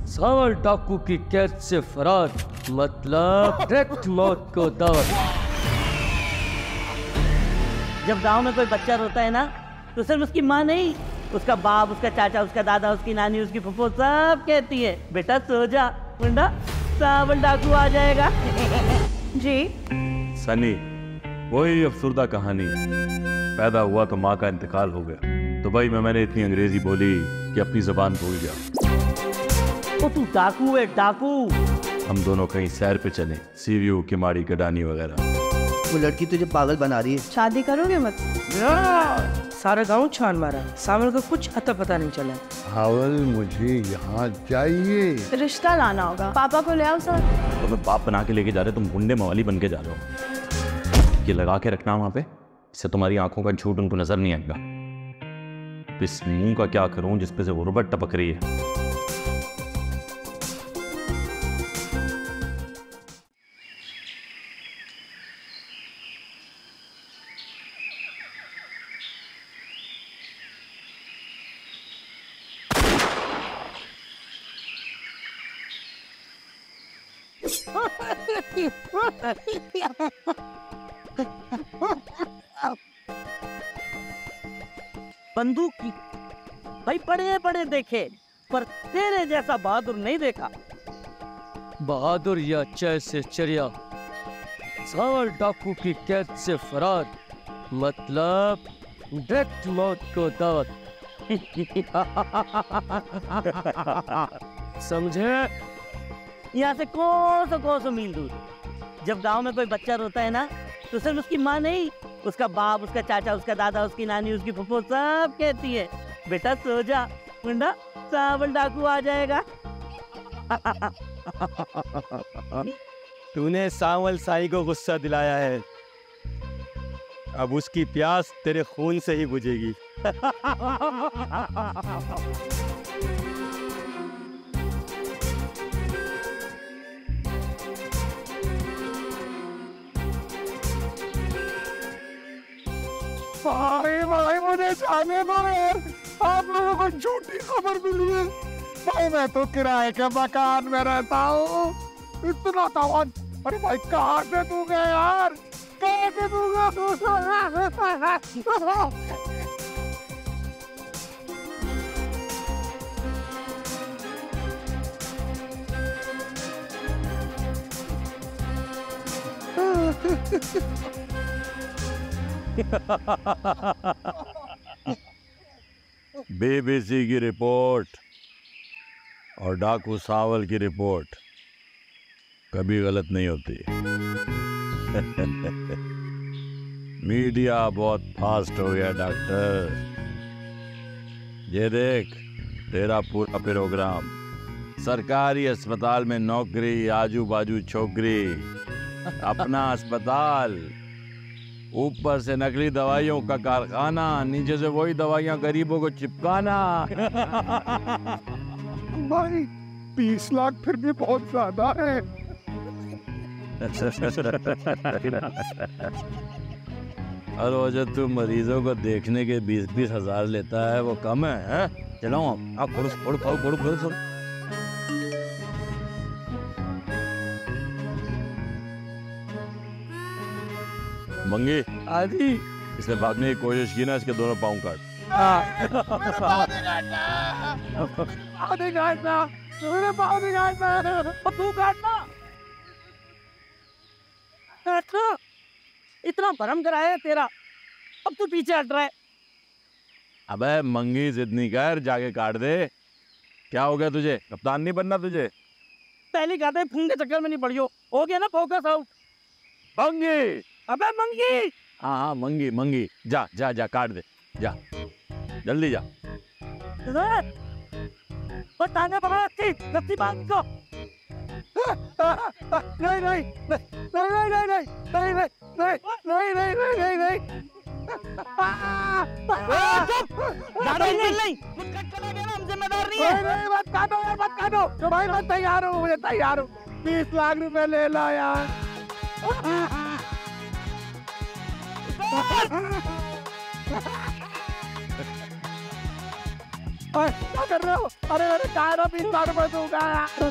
सावल डाकू की कैद से फरार, मतलब डायरेक्ट मौत को दावत। जब गांव में कोई बच्चा रोता है ना, तो सिर्फ उसकी माँ नहीं, उसका बाप, उसका चाचा, उसका दादा, उसकी नानी, उसकी फूफो सब कहती है, बेटा सो जा, मुंडा सावल डाकू आ जाएगा। जी सनी, वही अफसुर्दा कहानी। पैदा हुआ तो माँ का इंतकाल हो गया। दुबई में मैंने इतनी अंग्रेजी बोली कि अपनी जुबान भूल गया। तो तू डाकू है, डाकू। हम दोनों कहीं सैर पे चले, सीव्यू, किमाड़ी, गडानी वगैरह। वो लड़की तुझे पागल बना रही है। शादी करोगे मत? सारा गांव छान मारा, सावल का कुछ अता पता नहीं चला। सावल मुझे यहाँ चाहिए। रिश्ता लाना होगा, पापा को ले आओ सर। तो मैं बाप बना के लेके जा रहे, तुम गुंडे मवाली बन के जा रहे हो। ये लगा के रखना वहां पे, इससे तुम्हारी आंखों का झूठ उनको नजर नहीं आएगा। इस मुंह का क्या करूं जिसपे से गुर्बत टपक रही है। बंदूक की भाई पढ़े पढ़े देखे, पर तेरे जैसा बहादुर नहीं देखा। बहादुर या चय से चरिया, सावल डाकू की कैद से फरार, मतलब डायरेक्ट मौत को दावत। समझे? यहाँ से कौन सौ मील दूर जब गांव में कोई बच्चा रोता है ना, तो सिर्फ उसकी माँ नहीं, उसका बाप, उसका चाचा, उसका दादा, उसकी नानी, उसकी फूफो सब कहती है, बेटा सो जा, मुंडा सावल डाकू आ जाएगा। तूने सावल साई को गुस्सा दिलाया है, अब उसकी प्यास तेरे खून से ही बुझेगी। भाई मुझे जाने दो यार, आप लोगों को झूठी खबर मिली है। भाई मैं तो किराए के मकान में रहता हूँ, इतना तावन। अरे भाई कहाँ से तू गया यार, कहाँ से तू गया? बीबीसी की रिपोर्ट और डाकू सावल की रिपोर्ट कभी गलत नहीं होती। मीडिया बहुत फास्ट हो गया डॉक्टर। ये देख तेरा पूरा प्रोग्राम, सरकारी अस्पताल में नौकरी, आजू बाजू छोकरी, अपना अस्पताल, ऊपर से नकली दवाइयों का कारखाना, नीचे से वही दवाइयां गरीबों को चिपकाना। भाई 20 लाख फिर भी बहुत ज्यादा है। और वो जो तू मरीजों को देखने के 20-20 हजार लेता है वो कम है? चलो आप मंगी आदि इसने भागने की कोशिश की ना, इसके दोनों पाँव काट। तू काटना, इतना भरम कराया तेरा, अब तू पीछे हट रहा है। अबे मंगी जिद नहीं कर, जाके काट दे। क्या हो गया तुझे? कप्तान नहीं बनना तुझे? पहले कहते हैं फूंग के चक्कर में नहीं पड़ियो, हो गया ना फोकस आउट। मंगी, अबे मंगी। हाँ मंगी मंगी, जा जा जा काट दे, जा जल्दी जा। टांगे पकड़ रस्सी बांध को। नहीं नहीं नहीं नहीं नहीं नहीं नहीं नहीं नहीं नहीं नहीं नहीं कट चला गया ना, हम जिम्मेदार नहीं है। नहीं मत काटो यार, मत काटो। तो भाई मैं तैयार हूँ, मुझे तैयार हूँ। 20 लाख रुपए ले लो यार। अरे क्या कर रहे हो? अरे अरे काय ना 20 लाख रुपए दूंगा यार।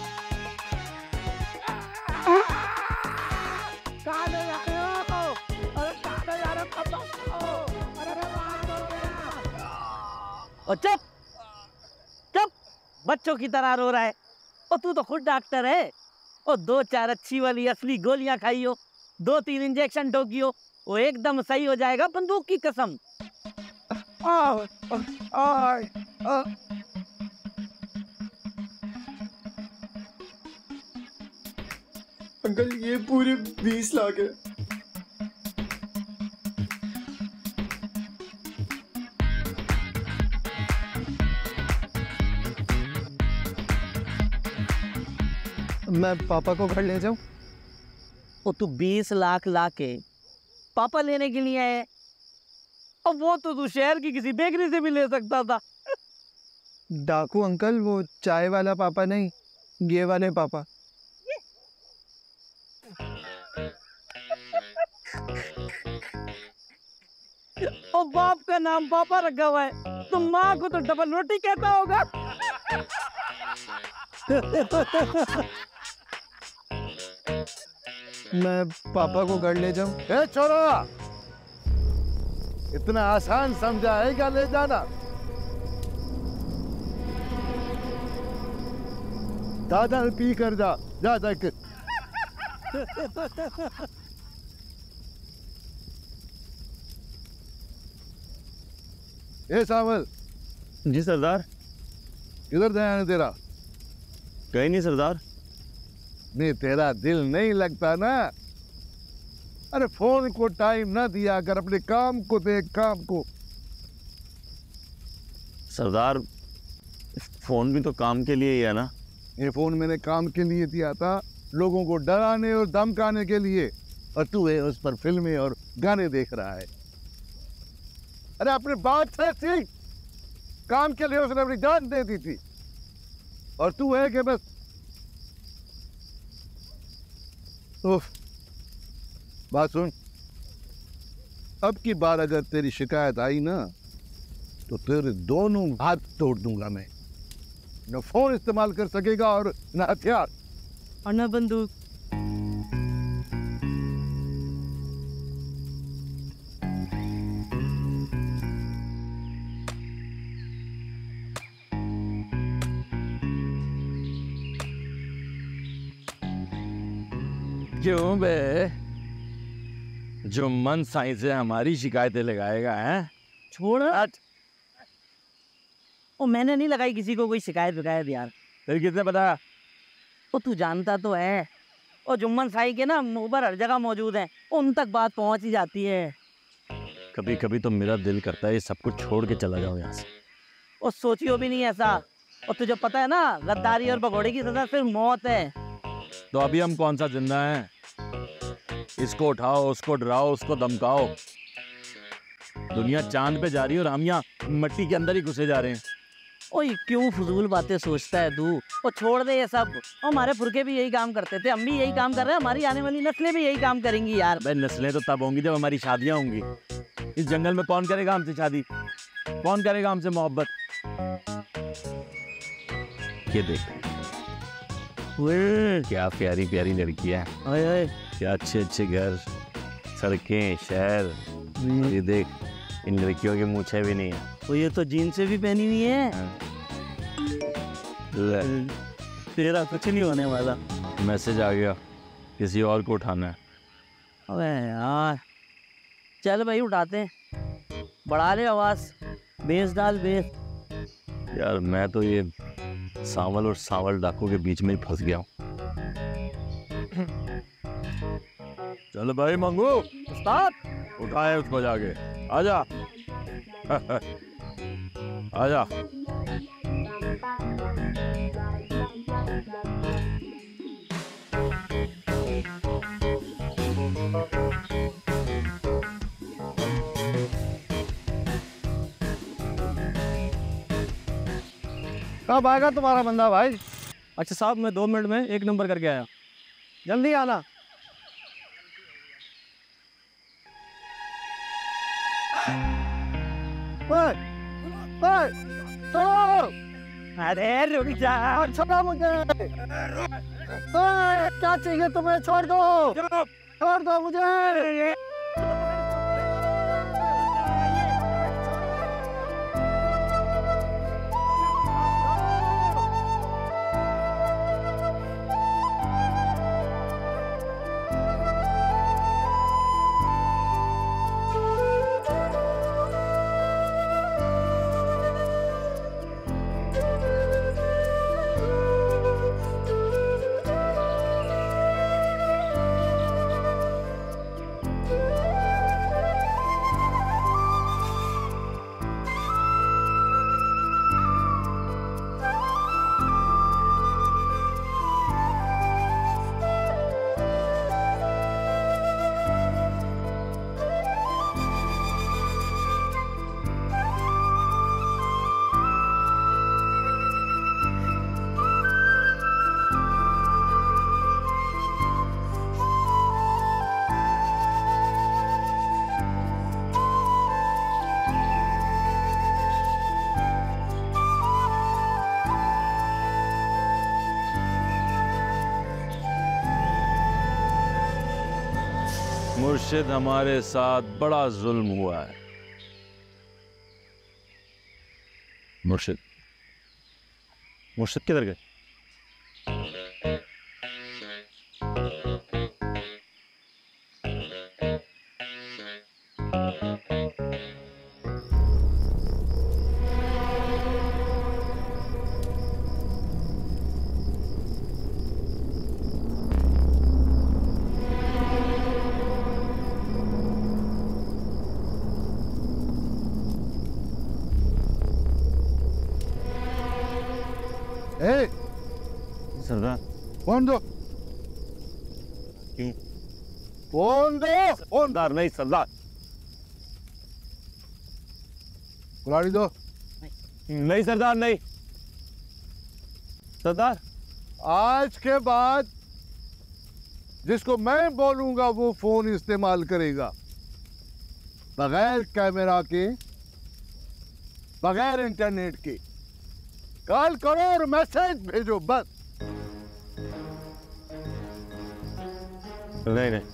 कहाँ ले जा रहे हो? अरे कहाँ ले जा रहे हो? कब बताओ? अरे अरे मार दो मेरा। और चुप चुप, बच्चों की तरह रो रहा है। और तू तो खुद डॉक्टर है। और 2-4 अच्छी वाली असली गोलियां खाई हो, 2-3 इंजेक्शन ठोकी हो, वो एकदम सही हो जाएगा, बंदूक की कसम। अंकल ये पूरे 20 लाख है। मैं पापा को घर ले जाऊं? और तू 20 लाख ला के पापा लेने के लिए आए? और वो तो तू शहर की किसी बेकरी से भी ले सकता था। डाकू अंकल, वो चाय वाला पापा नहीं, ये वाले पापा। और बाप का नाम पापा रखा हुआ है, तो माँ को तो डबल रोटी कहता होगा। मैं पापा को घर ले जाऊं? ए छोरा, इतना आसान समझा है क्या ले जाना? दादा पी कर जा, जा जाकर। ए सावल, जी सरदार। किधर ध्यान है तेरा? कहीं नहीं सरदार। नहीं तेरा दिल नहीं लगता ना? अरे फोन को टाइम ना दिया कर, अपने काम को देख, काम को। सरदार फोन भी तो काम के लिए ही है ना। ये फोन मैंने काम के लिए दिया था, लोगों को डराने और धमकाने के लिए, और तू है उस पर फिल्में और गाने देख रहा है। अरे अपने बाप से सीख, काम के लिए उसने अपनी जान दे दी थी, और तू है कि बस उफ। बात सुन, अब की बार अगर तेरी शिकायत आई ना, तो तेरे दोनों हाथ तोड़ दूंगा मैं। न फोन इस्तेमाल कर सकेगा और न हथियार और न बंदूक। क्यों बे, जो मन साई से हमारी शिकायतें लगाएगा है? छोड़। ओ मैंने नहीं लगाई किसी को कोई शिकायत विकायत यार। फिर किसने बताया? ओ तू जानता तो है, और जुम्मन साई के ना मुखबर हर जगह मौजूद हैं, उन तक बात पहुंच ही जाती है। कभी कभी तो मेरा दिल करता है ये सब कुछ छोड़ के चला जाओ यहाँ से। और सोचियो भी नहीं ऐसा। और तुझे पता है ना, गद्दारी और भगोड़े की सजा सिर्फ मौत है। तो अभी हम कौन सा जिंदा हैं? इसको उठाओ, उसको डराओ, उसको धमकाओ। दुनिया चांद पे जा रही है और हम यहाँ मिट्टी के अंदर ही घुसे जा रहे हैं। ओए क्यों फजूल बातें सोचता है तू? और छोड़ दे ये सब। हमारे पुरखे भी यही काम करते थे, हम भी यही काम कर रहे हैं, हमारी आने वाली नस्लें भी यही काम करेंगी यार। भाई नस्लें तो तब होंगी जब हमारी शादियां होंगी। इस जंगल में कौन करेगा हमसे शादी? कौन करेगा हमसे मोहब्बत? ये देख, क्या प्यारी प्यारी लड़कियां, ओए ओए क्या अच्छे अच्छे घर, सड़कें, शहर। ये देख, इन लड़कियों की मूछें भी नहीं है। तो ये तो जीन से भी पहनी हुई है। तेरा कुछ नहीं होने वाला। मैसेज आ गया, किसी और को उठाना है। अबे यार, चल भाई उठाते हैं। बढ़ा ले आवाज, बेस डाल बेस। यार मैं तो ये सांवल और सांवल डाकू के बीच में ही फंस गया हूँ। चल भाई मंगू, उस्ताद उठाए उसको जाके। आजा आजा। कब आएगा तुम्हारा बंदा भाई? अच्छा साहब, मैं 2 मिनट में 1 नंबर करके आया। जल्दी आना। ओए, ओए, चलो। अरे रुक जा। छोड़ो मुझे। क्या चाहिए तुम्हें? छोड़ दो, छोड़ दो मुझे। मुर्शिद, हमारे साथ बड़ा जुल्म हुआ है। मुर्शिद, मुर्शिद किधर गए? सरदार, फोन दो। क्यों? फोन दो। फोन सरदार नहीं, सरदार कुल्हाड़ी दो। नहीं सरदार, नहीं सरदार। आज के बाद जिसको मैं बोलूंगा वो फोन इस्तेमाल करेगा, बगैर कैमरा के, बगैर इंटरनेट के। कॉल करो और मैसेज भेजो, बस। नहीं नहीं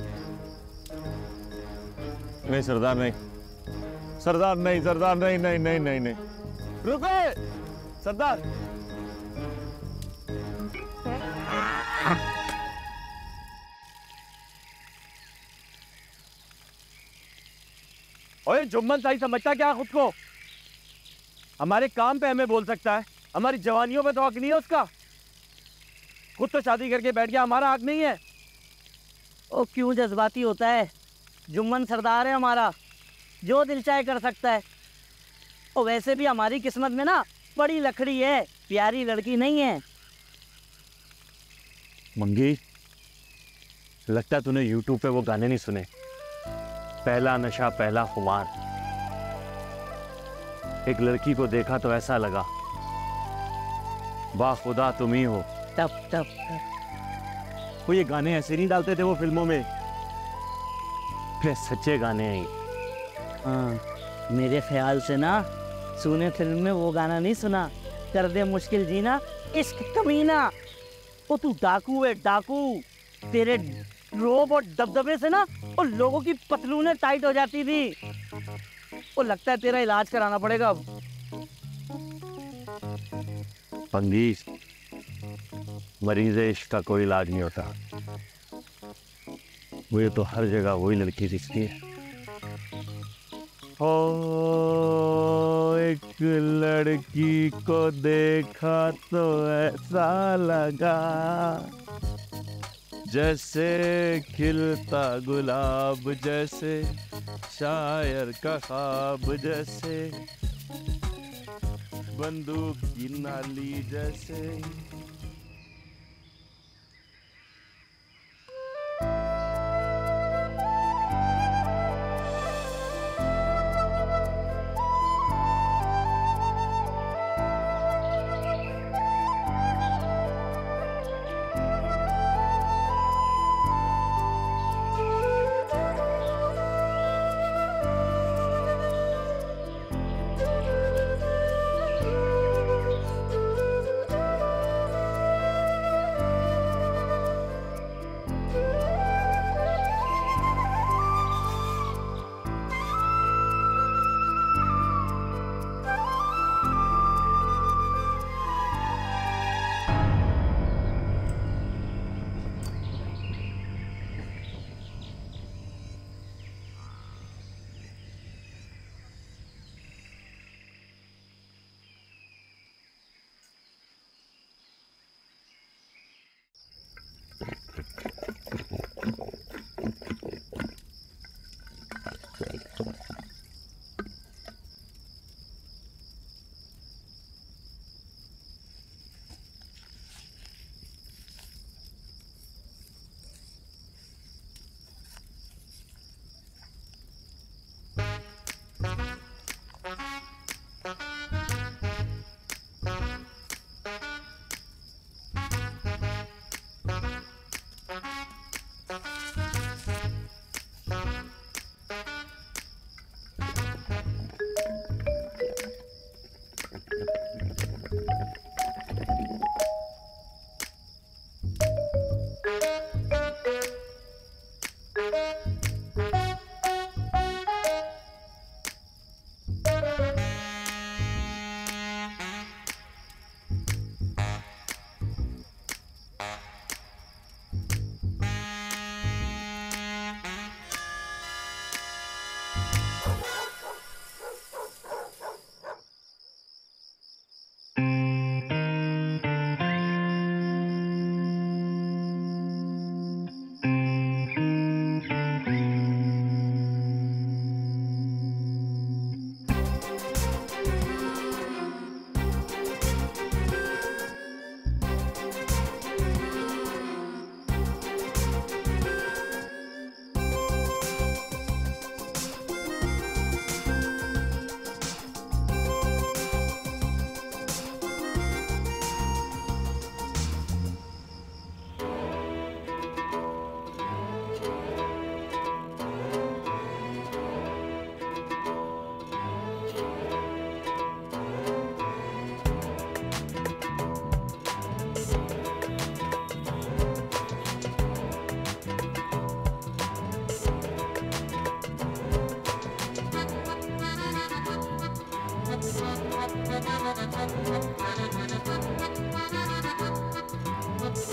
नहीं सरदार, नहीं सरदार, नहीं सरदार, नहीं नहीं नहीं नहीं नहीं। रुको सरदार। ओए जुम्मन सही समझता क्या खुद को? हमारे काम पे हमें बोल सकता है, हमारी जवानियों पे तो हक नहीं है उसका। खुद तो शादी करके बैठ गया, हमारा हक नहीं है। ओ क्यों जज्बाती होता है? जुम्मन सरदार है हमारा, जो दिल चाहे कर सकता है। और वैसे भी हमारी किस्मत में ना बड़ी लकड़ी है, प्यारी लड़की नहीं है। मंगी, लगता है तूने YouTube पे वो गाने नहीं सुने, पहला नशा पहला खुमार। एक लड़की को देखा तो ऐसा लगा वाह खुदा तुम ही हो। टप टप टप। वो ये गाने ऐसे नहीं डालते थे वो फिल्मों में, फिर सच्चे गाने हैं। हाँ, मेरे ख्याल से ना सुने फिल्म में वो गाना नहीं सुना, कर दे मुश्किल जीना इश्क कमीना। वो तू डाकू है डाकू, तेरे रोब और दबदबे से ना और लोगों की पतलूनें टाइट हो जाती थी। वो लगता है तेरा इलाज कराना पड़ेगा अब। पंगी, मरीज इश्क का कोई इलाज नहीं होता। वो ये तो हर जगह वही लड़की दिखती है। ओ एक लड़की को देखा तो ऐसा लगा जैसे खिलता गुलाब, जैसे शायर का ख्वाब, जैसे बंदूक की नाली, जैसे।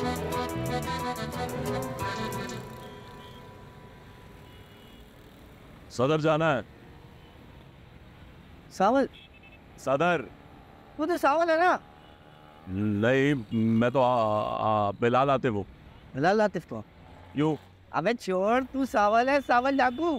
सदर जाना है। सावल, सदर वो तो सावल है ना? नहीं, मैं तो बिलाल आते वो। बिलाल आतिफ को? यू। अबे छोड़, तू सावल है, सावल डाकू।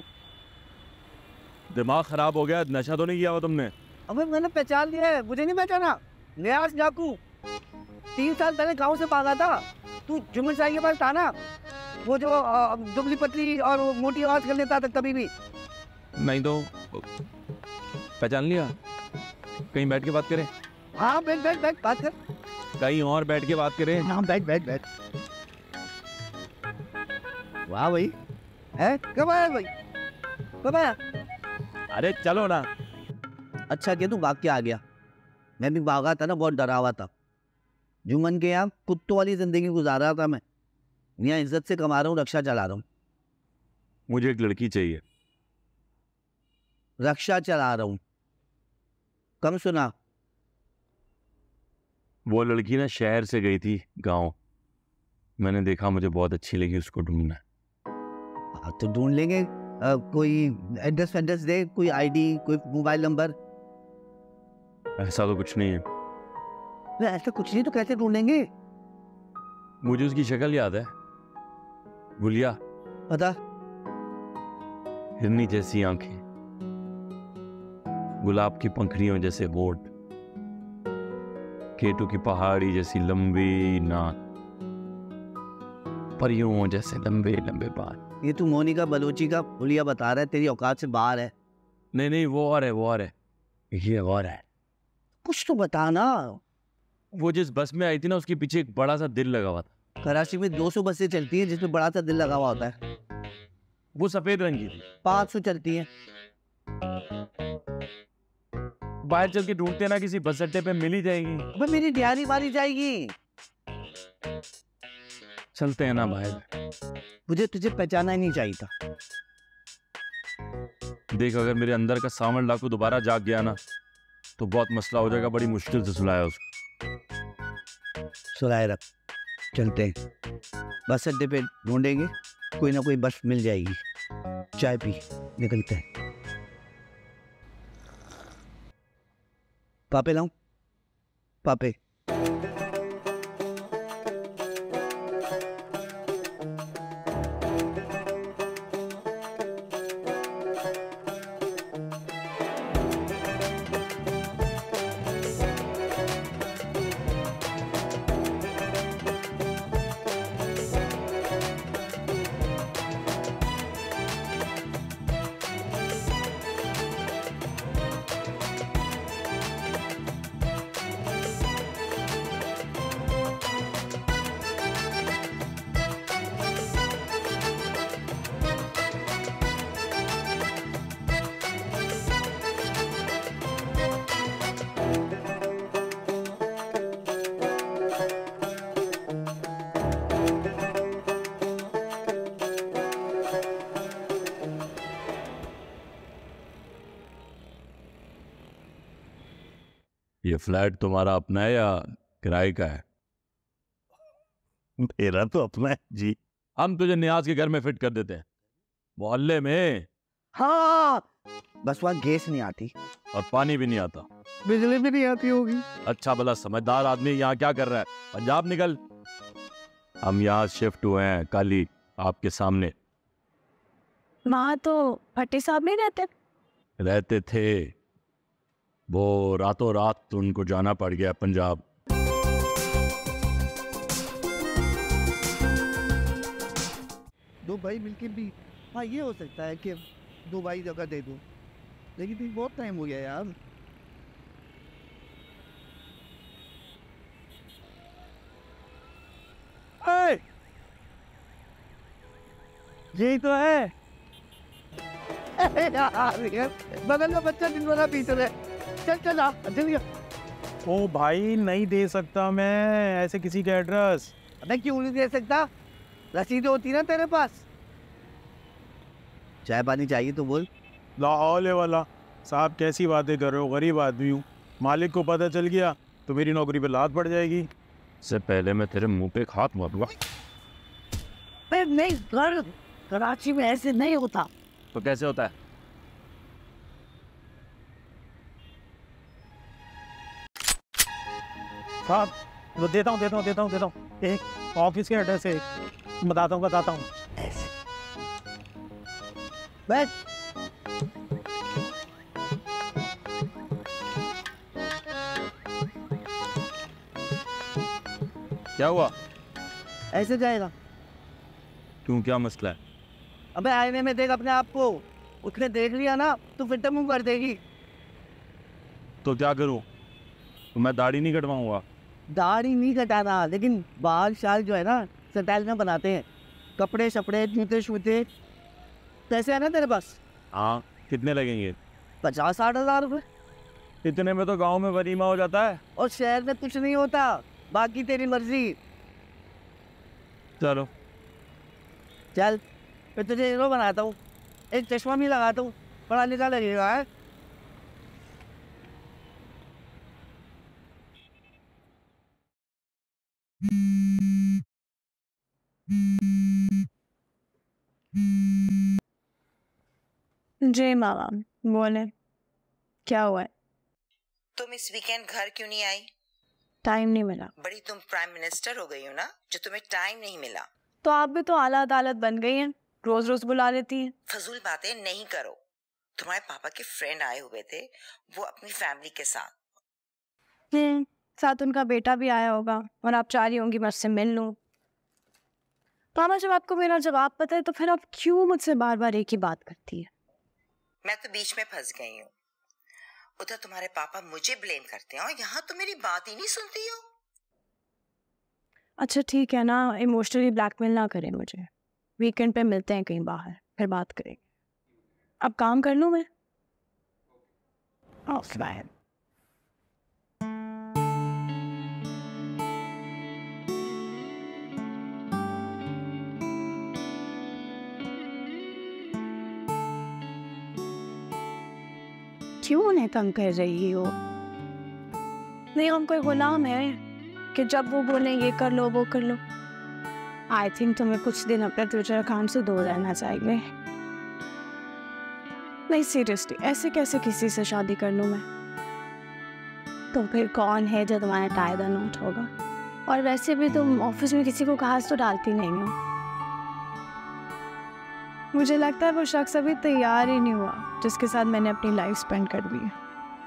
दिमाग खराब हो गया, नशा तो नहीं किया हुआ तुमने? अबे मैंने पहचान लिया है, मुझे नहीं पहचाना? न्यास डाकू, 3 साल पहले गांव से भागा था। तू जुम्मन साई के पास था ना, वो जो दुबली पतली और मोटी आवाज कर लेता था कभी भी। नहीं तो पहचान लिया। कहीं बैठ के बात करें? हाँ बैठ बैठ बैठ, बात कर। कहीं और बैठ के बात करें? हाँ बैठ बैठ बैठ। वाह भाई, है कब आया भाई, कब आया? अरे चलो ना। अच्छा क्या तू भाग के आ गया? मैं भी भागा था ना, बहुत डरा हुआ था। जुम्मन के यहाँ कुत्तों वाली जिंदगी गुजार रहा था मैं। यहाँ इज्जत से कमा रहा हूँ, रक्षा चला रहा हूँ। मुझे एक लड़की चाहिए। रक्षा चला रहा हूँ, कम सुना। वो लड़की ना शहर से गई थी गांव, मैंने देखा, मुझे बहुत अच्छी लगी, उसको ढूंढना है। हाँ तो ढूंढ लेंगे। कोई एड्रेस वेड्रेस दे, कोई आईडी, कोई मोबाइल नंबर? ऐसा तो कुछ नहीं है। ऐसा कुछ नहीं तो कैसे ढूंढेंगे? मुझे उसकी शक्ल याद है, गुलिया। पता? हिरनी जैसी आंखें, गुलाब की पंखड़ियों जैसे होठ, केटू की पहाड़ी जैसी लंबी नाक, परियों जैसे लंबे लंबे बाल। ये तू मोनिका बलोची का हुलिया बता रहा है, तेरी औकात से बाहर है। नहीं नहीं, वो और है, वो और है, ये और है। कुछ तो बता ना। वो जिस बस में आई थी ना, उसके पीछे एक बड़ा सा दिल लगा हुआ था। कराची में 200 बसें चलती हैं जिसमें बड़ा सा दिल लगा हुआ होता है। वो सफेद रंग की थी। 500 चलती हैं। बाहर चल के ढूंढते ना, किसी बस अड्डे पे मिल ही जाएगी। अबे मेरी ध्यान मारी जाएगी। चलते हैं ना बाहर। मुझे तुझे पहचाना ही नहीं चाहिए था। देख, अगर मेरे अंदर का सावल डाकू दोबारा जाग गया ना, तो बहुत मसला हो जाएगा। बड़ी मुश्किल से सुलाया उसको। सुलाए रख, चलते हैं। बस अड्डे पे ढूंढेंगे, कोई ना कोई बस मिल जाएगी। चाय पी, निकलते हैं। पापे लाऊं? पापे। ये फ्लैट तुम्हारा अपना है या किराए का है? मेरा तो अपना है जी। हम तुझे नियाज के घर में फिट कर देते हैं, मोहल्ले में। हाँ, बस वहाँ गैस नहीं आती और पानी भी नहीं आता, बिजली भी नहीं आती होगी। अच्छा भला समझदार आदमी यहाँ क्या कर रहा है? पंजाब निकल। हम यहाँ शिफ्ट हुए हैं कल ही, आपके सामने। वहाँ तो भट्टी साहब नहीं रहते थे, वो रातों रात उनको जाना पड़ गया पंजाब। दो भाई मिलके भी, हाँ ये हो सकता है कि 2 भाई जगह दे दो, लेकिन फिर बहुत टाइम हो गया यार। यही तो है। यार बगल में बच्चा दिन वाला पीछे है। चल चल आ जल्दी। ओ भाई, नहीं दे सकता मैं ऐसे किसी का एड्रेस। अबे क्यों नहीं दे सकता? रसीद होती ना तेरे पास। चाय पानी चाहिए तो बोल। लाहौले वाला साहब, कैसी बातें कर रहे हो? गरीब आदमी हूँ, मालिक को पता चल गया तो मेरी नौकरी पे लात पड़ जाएगी। से पहले मैं तेरे मुंह पे एक हाथ मारूंगा। नहीं कर, कराची में ऐसे नहीं होता। तो कैसे होता है? साहब वो देता हूँ एक ऑफिस के एड्रेस से बताता हूँ। बैठ। क्या हुआ? ऐसे जाएगा? क्यों, क्या मसला है? अबे आईने में देख अपने आप को, उसने देख लिया ना तो फिर मुंह कर देगी। तो क्या करूं? तो मैं दाढ़ी नहीं कटवाऊंगा। दाढ़ी नहीं कटाना, लेकिन बाल शाल जो है ना स्टाइल में बनाते हैं। कपड़े शपड़े जूते शूते पैसे है ना तेरे पास? हाँ, कितने लगेंगे? 50-60 हज़ार रुपये। इतने में तो गांव में वलीमा हो जाता है। और शहर में कुछ नहीं होता, बाकी तेरी मर्जी। चलो चल फिर तुझे हीरो बनाता हूँ, एक चश्मा भी लगाता हूँ, पढ़ा लिखा लगेगा है। जी मामा बोले, क्या हुआ है? तुम इस वीकेंड घर क्यों नहीं आई? टाइम नहीं मिला। बड़ी तुम प्राइम मिनिस्टर हो गई हो ना, जो तुम्हें टाइम नहीं मिला। तो आप भी तो आला अदालत बन गई हैं, रोज रोज बुला लेती हैं। फजूल बातें नहीं करो। तुम्हारे पापा के फ्रेंड आए हुए थे, वो अपनी फैमिली के साथ। साथ उनका बेटा भी आया होगा और आप चाह रही होंगी मैं उससे मिल लूं। मामा जब आपको मेरा जवाब पता है तो फिर आप क्यों मुझसे बार बार एक ही बात करती है? मैं तो बीच में फंस गई हूँ। उधर तुम्हारे पापा मुझे ब्लेम करते हैं और यहाँ तो मेरी बात ही नहीं सुनती हो। अच्छा ठीक है ना, इमोशनली ब्लैकमेल ना करें मुझे। वीकेंड पे मिलते हैं कहीं बाहर, फिर बात करेंगे। अब काम कर लूँ मैं? ऑफलाइन। क्यों उन्हें तंग कर रही हो? नहीं, हम कोई गुलाम है कि जब वो बोले ये कर लो वो कर लो। आई थिंक तुम्हें कुछ दिन अपने ट्विटर अकाउंट से दूर रहना चाहिए। नहीं सीरियसली, ऐसे कैसे किसी से शादी कर लूँ मैं? तो फिर कौन है जो तुम्हारा टाइगर नोट होगा? और वैसे भी तुम ऑफिस में किसी को घास तो डालती नहीं हो। मुझे लगता है वो शख्स अभी तैयार ही नहीं हुआ जिसके साथ मैंने अपनी लाइफ स्पेंड कर दी है।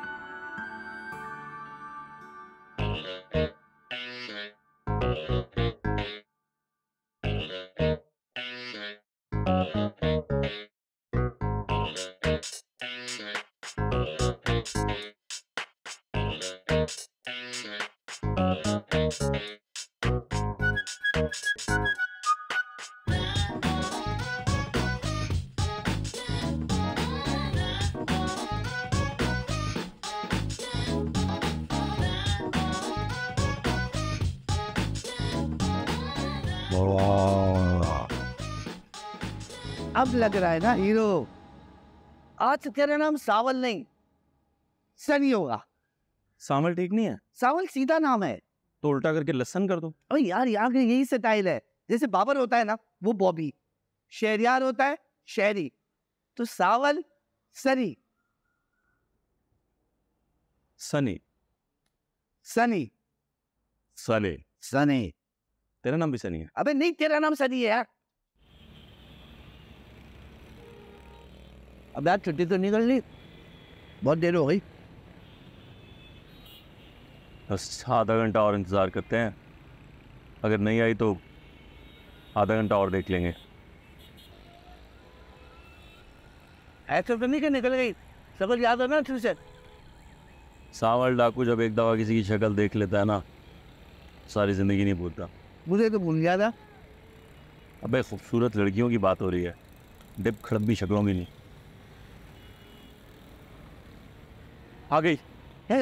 अब लग रहा है ना हीरो। आज तेरा नाम सावल नहीं सनी होगा। सावल ठीक नहीं है? सावल सीधा नाम है। तो उल्टा करके लसन कर दो। अरे यार यहाँ के यही स्टाइल है। जैसे बाबर होता है ना वो बॉबी, शहरियार होता है शहरी, तो सावल सनी। सनी सनी साले सनी। तेरा नाम भी सनी है? अबे नहीं, तेरा नाम सनी है यार। अब यार छुट्टी तो निकल ली, बहुत देर हो गई। बस आधा घंटा और इंतज़ार करते हैं, अगर नहीं आई तो आधा घंटा और देख लेंगे। ऐसे तो नहीं कि निकल गई, शक्ल याद है ना अच्छे से? सावल डाकू जब एक दफ़ा किसी की शक्ल देख लेता है ना, सारी ज़िंदगी नहीं भूलता। मुझे तो भूल गया था। अबे खूबसूरत लड़कियों की बात हो रही है, डिप खड़ब्बी शक्लों की नहीं। आ गई है।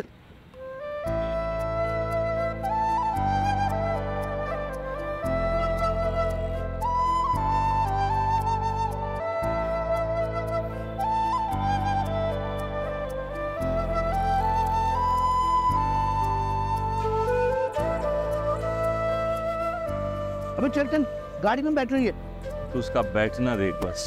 अबे चल चल, गाड़ी में बैठ रही है। तू उसका बैठना देख बस।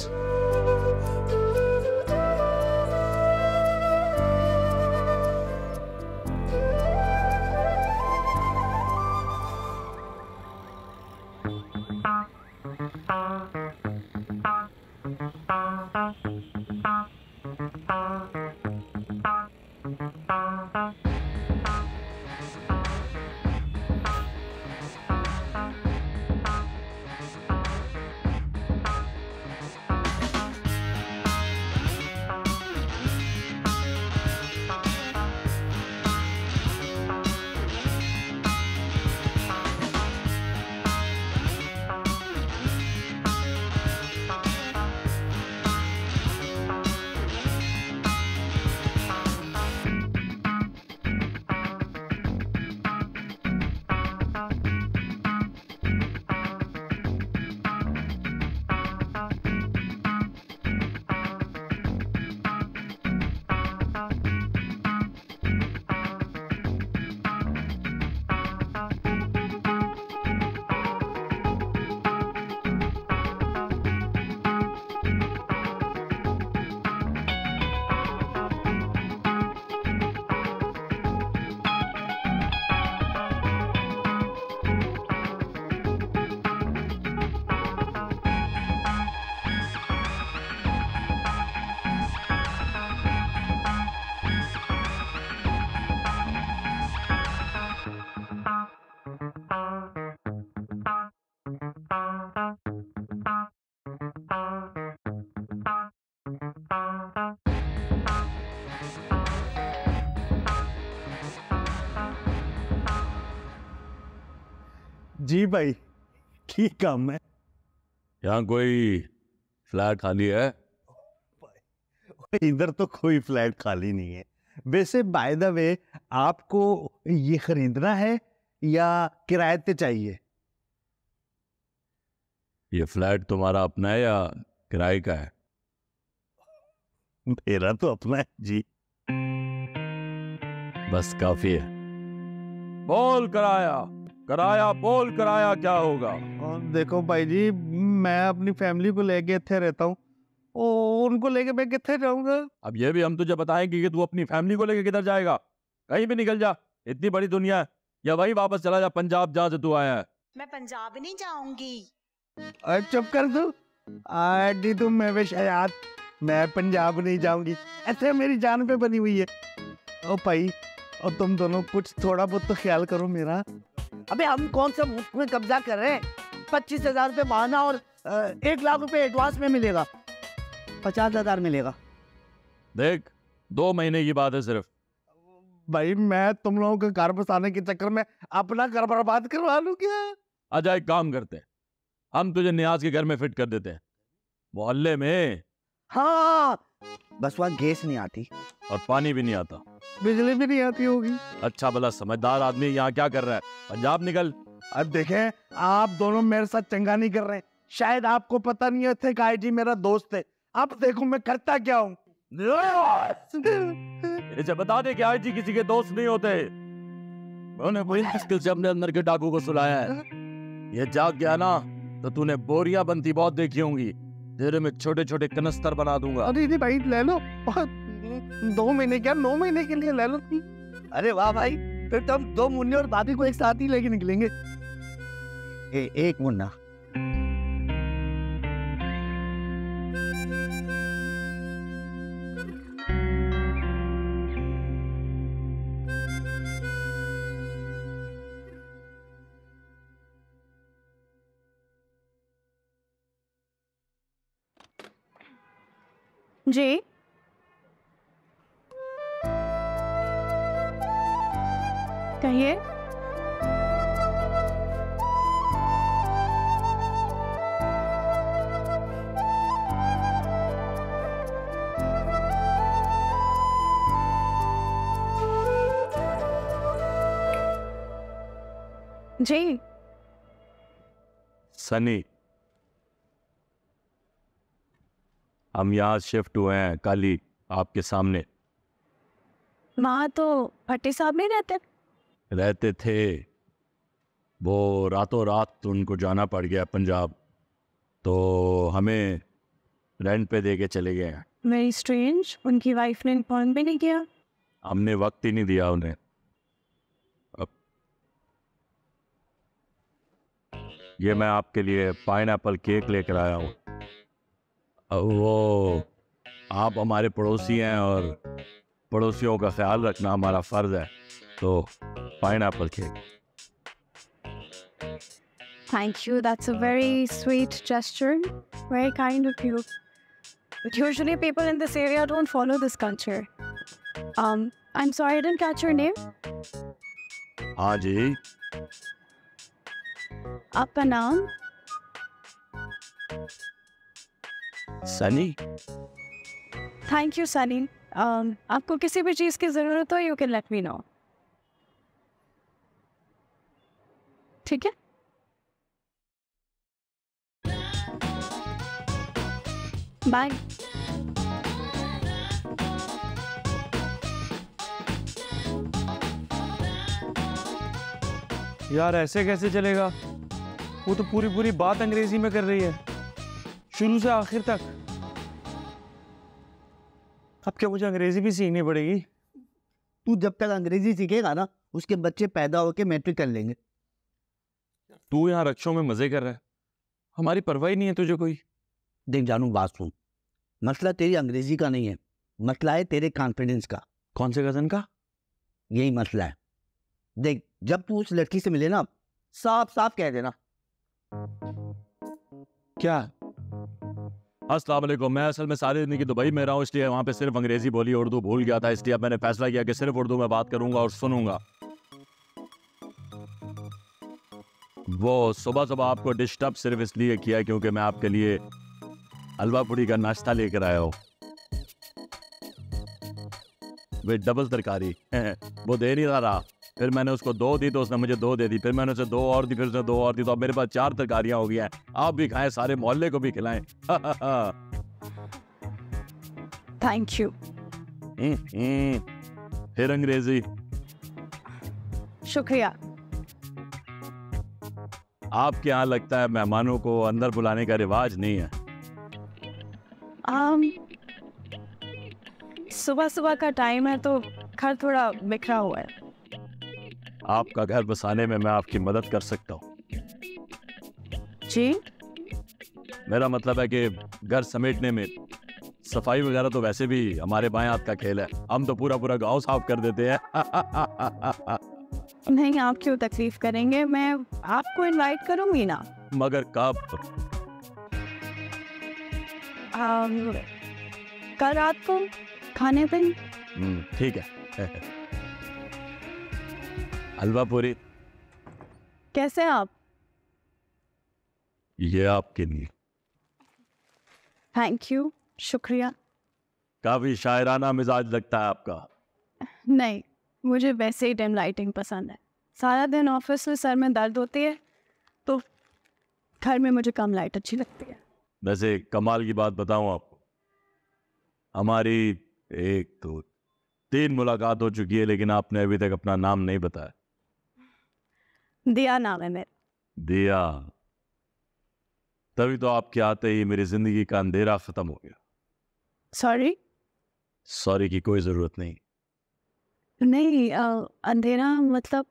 जी भाई, ठीक काम है। यहाँ कोई फ्लैट खाली है? इधर तो कोई फ्लैट खाली नहीं है। वैसे बाय द वे, आपको ये खरीदना है या किराए पे चाहिए? ये फ्लैट तुम्हारा अपना है या किराए का है? मेरा तो अपना है जी। बस काफी है। बोल किराया, किराया बोल, किराया क्या होगा? और देखो भाई जी, मैं अपनी फैमिली को लेके इत्थे रहता हूँ और उनको लेके मैं कित्थे जाऊंगा? अब ये भी हम तुझे बताएंगे कि तू अपनी फैमिली को लेके किधर जाएगा? कहीं भी निकल जा, इतनी बड़ी दुनिया है। या वही वापस चला जा पंजाब जहाँ से तू आया है। मैं पंजाब नहीं जाऊंगी। अरे चुप कर दो। आडी तुम मैं विशायात, मैं पंजाब नहीं जाऊंगी। ऐसे मेरी जान पे बनी हुई है। ओ भाई, और तुम दोनों कुछ थोड़ा बहुत तो ख्याल करो मेरा। अबे हम कौन सा मुफ्त में कब्जा कर रहे हैं? 25,000 रुपये माना और 1 लाख रुपए एडवांस में मिलेगा। 50,000 मिलेगा। देख, 2 महीने की बात है सिर्फ। भाई मैं तुम लोगों के घर बसाने के चक्कर में अपना घर बर्बाद करवा लूं क्या? आजा एक काम करते हैं, हम तुझे नियाज के घर में फिट कर देते हैं, मोहल्ले में। हाँ, बस वहाँ गैस नहीं आती और पानी भी नहीं आता, बिजली भी नहीं आती होगी। अच्छा भला समझदार आदमी यहाँ क्या कर रहा है? पंजाब निकल। अब देखें, आप दोनों मेरे साथ चंगा नहीं कर रहे। शायद आपको पता नहीं है थे कि आई जी मेरा दोस्त है। अब देखो मैं करता क्या हूँ। इसे बता दे कि आई जी किसी के दोस्त नहीं होते। मैंने बड़ी मुश्किल से अपने अंदर के डाकू को सुलाया है। ये जाग गया ना तो तूने बोरियां बनती बहुत देखी होंगी। तेरे में छोटे छोटे कनस्तर बना दूंगा। अरे भाई ले लो, 2 महीने क्या 9 महीने के लिए ले लो। अरे वाह भाई, फिर तो हम 2 मुन्ने और भाभी को एक साथ ही लेके निकलेंगे। एक मुन्ना। जी कहिए। जी सनी, हम यहाँ शिफ्ट हुए हैं कल ही आपके सामने। वहां तो भट्टी साहब नहीं रहते? रहते थे, वो रातों रात उनको जाना पड़ गया पंजाब, तो हमें रेंट पे दे के चले गए हैं। वेरी स्ट्रेंज, उनकी वाइफ ने इन्फॉर्म भी नहीं किया। हमने वक्त ही नहीं दिया उन्हें। अब ये मैं आपके लिए पाइनएप्पल केक लेकर आया हूँ। वो आप हमारे पड़ोसी हैं और पड़ोसियों का ख्याल रखना हमारा फर्ज है, तो pineapple cake. Thank you, that's a very sweet gesture, very kind of you. But usually people in this area don't follow this culture. I'm sorry, I didn't catch your name. हाँ जी, आपका नाम? सनी। Thank you, Sunny. आपको किसी भी चीज़ की ज़रूरत हो, you can let me know. ठीक है? Bye. यार ऐसे कैसे चलेगा? वो तो पूरी पूरी बात अंग्रेजी में कर रही है, शुरू से आखिर तक। अब क्या मुझे अंग्रेजी भी सीखनी पड़ेगी? तू जब तक अंग्रेजी सीखेगा ना, उसके बच्चे पैदा होके मैट्रिक कर लेंगे। तू यहाँ रक्षों में मजे कर रहा है, हमारी परवाह ही नहीं है तुझे कोई। देख जानू, बात सुन, मसला तेरी अंग्रेजी का नहीं है, मसला है तेरे कॉन्फिडेंस का। कौन से कजन का? यही मसला है। देख, जब तू उस लड़की से मिले ना, साफ साफ कह देना। क्या? अस्सलाम वालेकुम। मैं असल में सारी जिंदगी दुबई में रहा हूँ, इसलिए वहाँ पे सिर्फ अंग्रेजी बोली, उर्दू भूल गया था, इसलिए अब मैंने फैसला किया कि सिर्फ उर्दू में बात करूंगा और सुनूंगा। वो सुबह सुबह आपको डिस्टर्ब सिर्फ इसलिए किया क्योंकि मैं आपके लिए हलवा पूड़ी का नाश्ता लेकर आया हूँ, वे डबल तरकारी। वो दे नहीं रहा, फिर मैंने उसको 2 दी तो उसने मुझे 2 दे दी, फिर मैंने उसे 2 और दी, फिर उसने 2 और दी, तो अब मेरे पास 4 तरकारियां हो गई हैं। आप भी खाएं, सारे मोहल्ले को भी खिलाएं। Thank you. फिर अंग्रेजी। शुक्रिया। आपके यहाँ लगता है मेहमानों को अंदर बुलाने का रिवाज नहीं है। सुबह सुबह का टाइम है तो घर थोड़ा बिखरा हुआ है। आपका घर बसाने में मैं आपकी मदद कर सकता हूँ। जी? मेरा मतलब है कि घर समेटने में, सफाई वगैरह तो वैसे भी हमारे बाएं हाथ का खेल है, हम तो पूरा पूरा गांव साफ कर देते हैं। नहीं, आप क्यों तकलीफ करेंगे, मैं आपको इनवाइट करूंगी ना। मगर कब? कल रात को खाने पे। ठीक है। हलवा पूरी। कैसे आप? ये आपके लिए। थैंक यू, शुक्रिया। काफी शायराना मिजाज लगता है आपका। नहीं, मुझे वैसे ही डिम लाइटिंग पसंद है। सारा दिन ऑफिस में सर में दर्द होती है, तो घर में मुझे कम लाइट अच्छी लगती है। वैसे कमाल की बात बताऊं आपको, हमारी 1 2 3 मुलाकात हो चुकी है, लेकिन आपने अभी तक अपना नाम नहीं बताया। दिया नाम है मेरा। दिया। तभी तो आपके आते ही मेरी जिंदगी का अंधेरा खत्म हो गया। सॉरी? सॉरी की कोई जरूरत नहीं। नहीं, अंधेरा मतलब?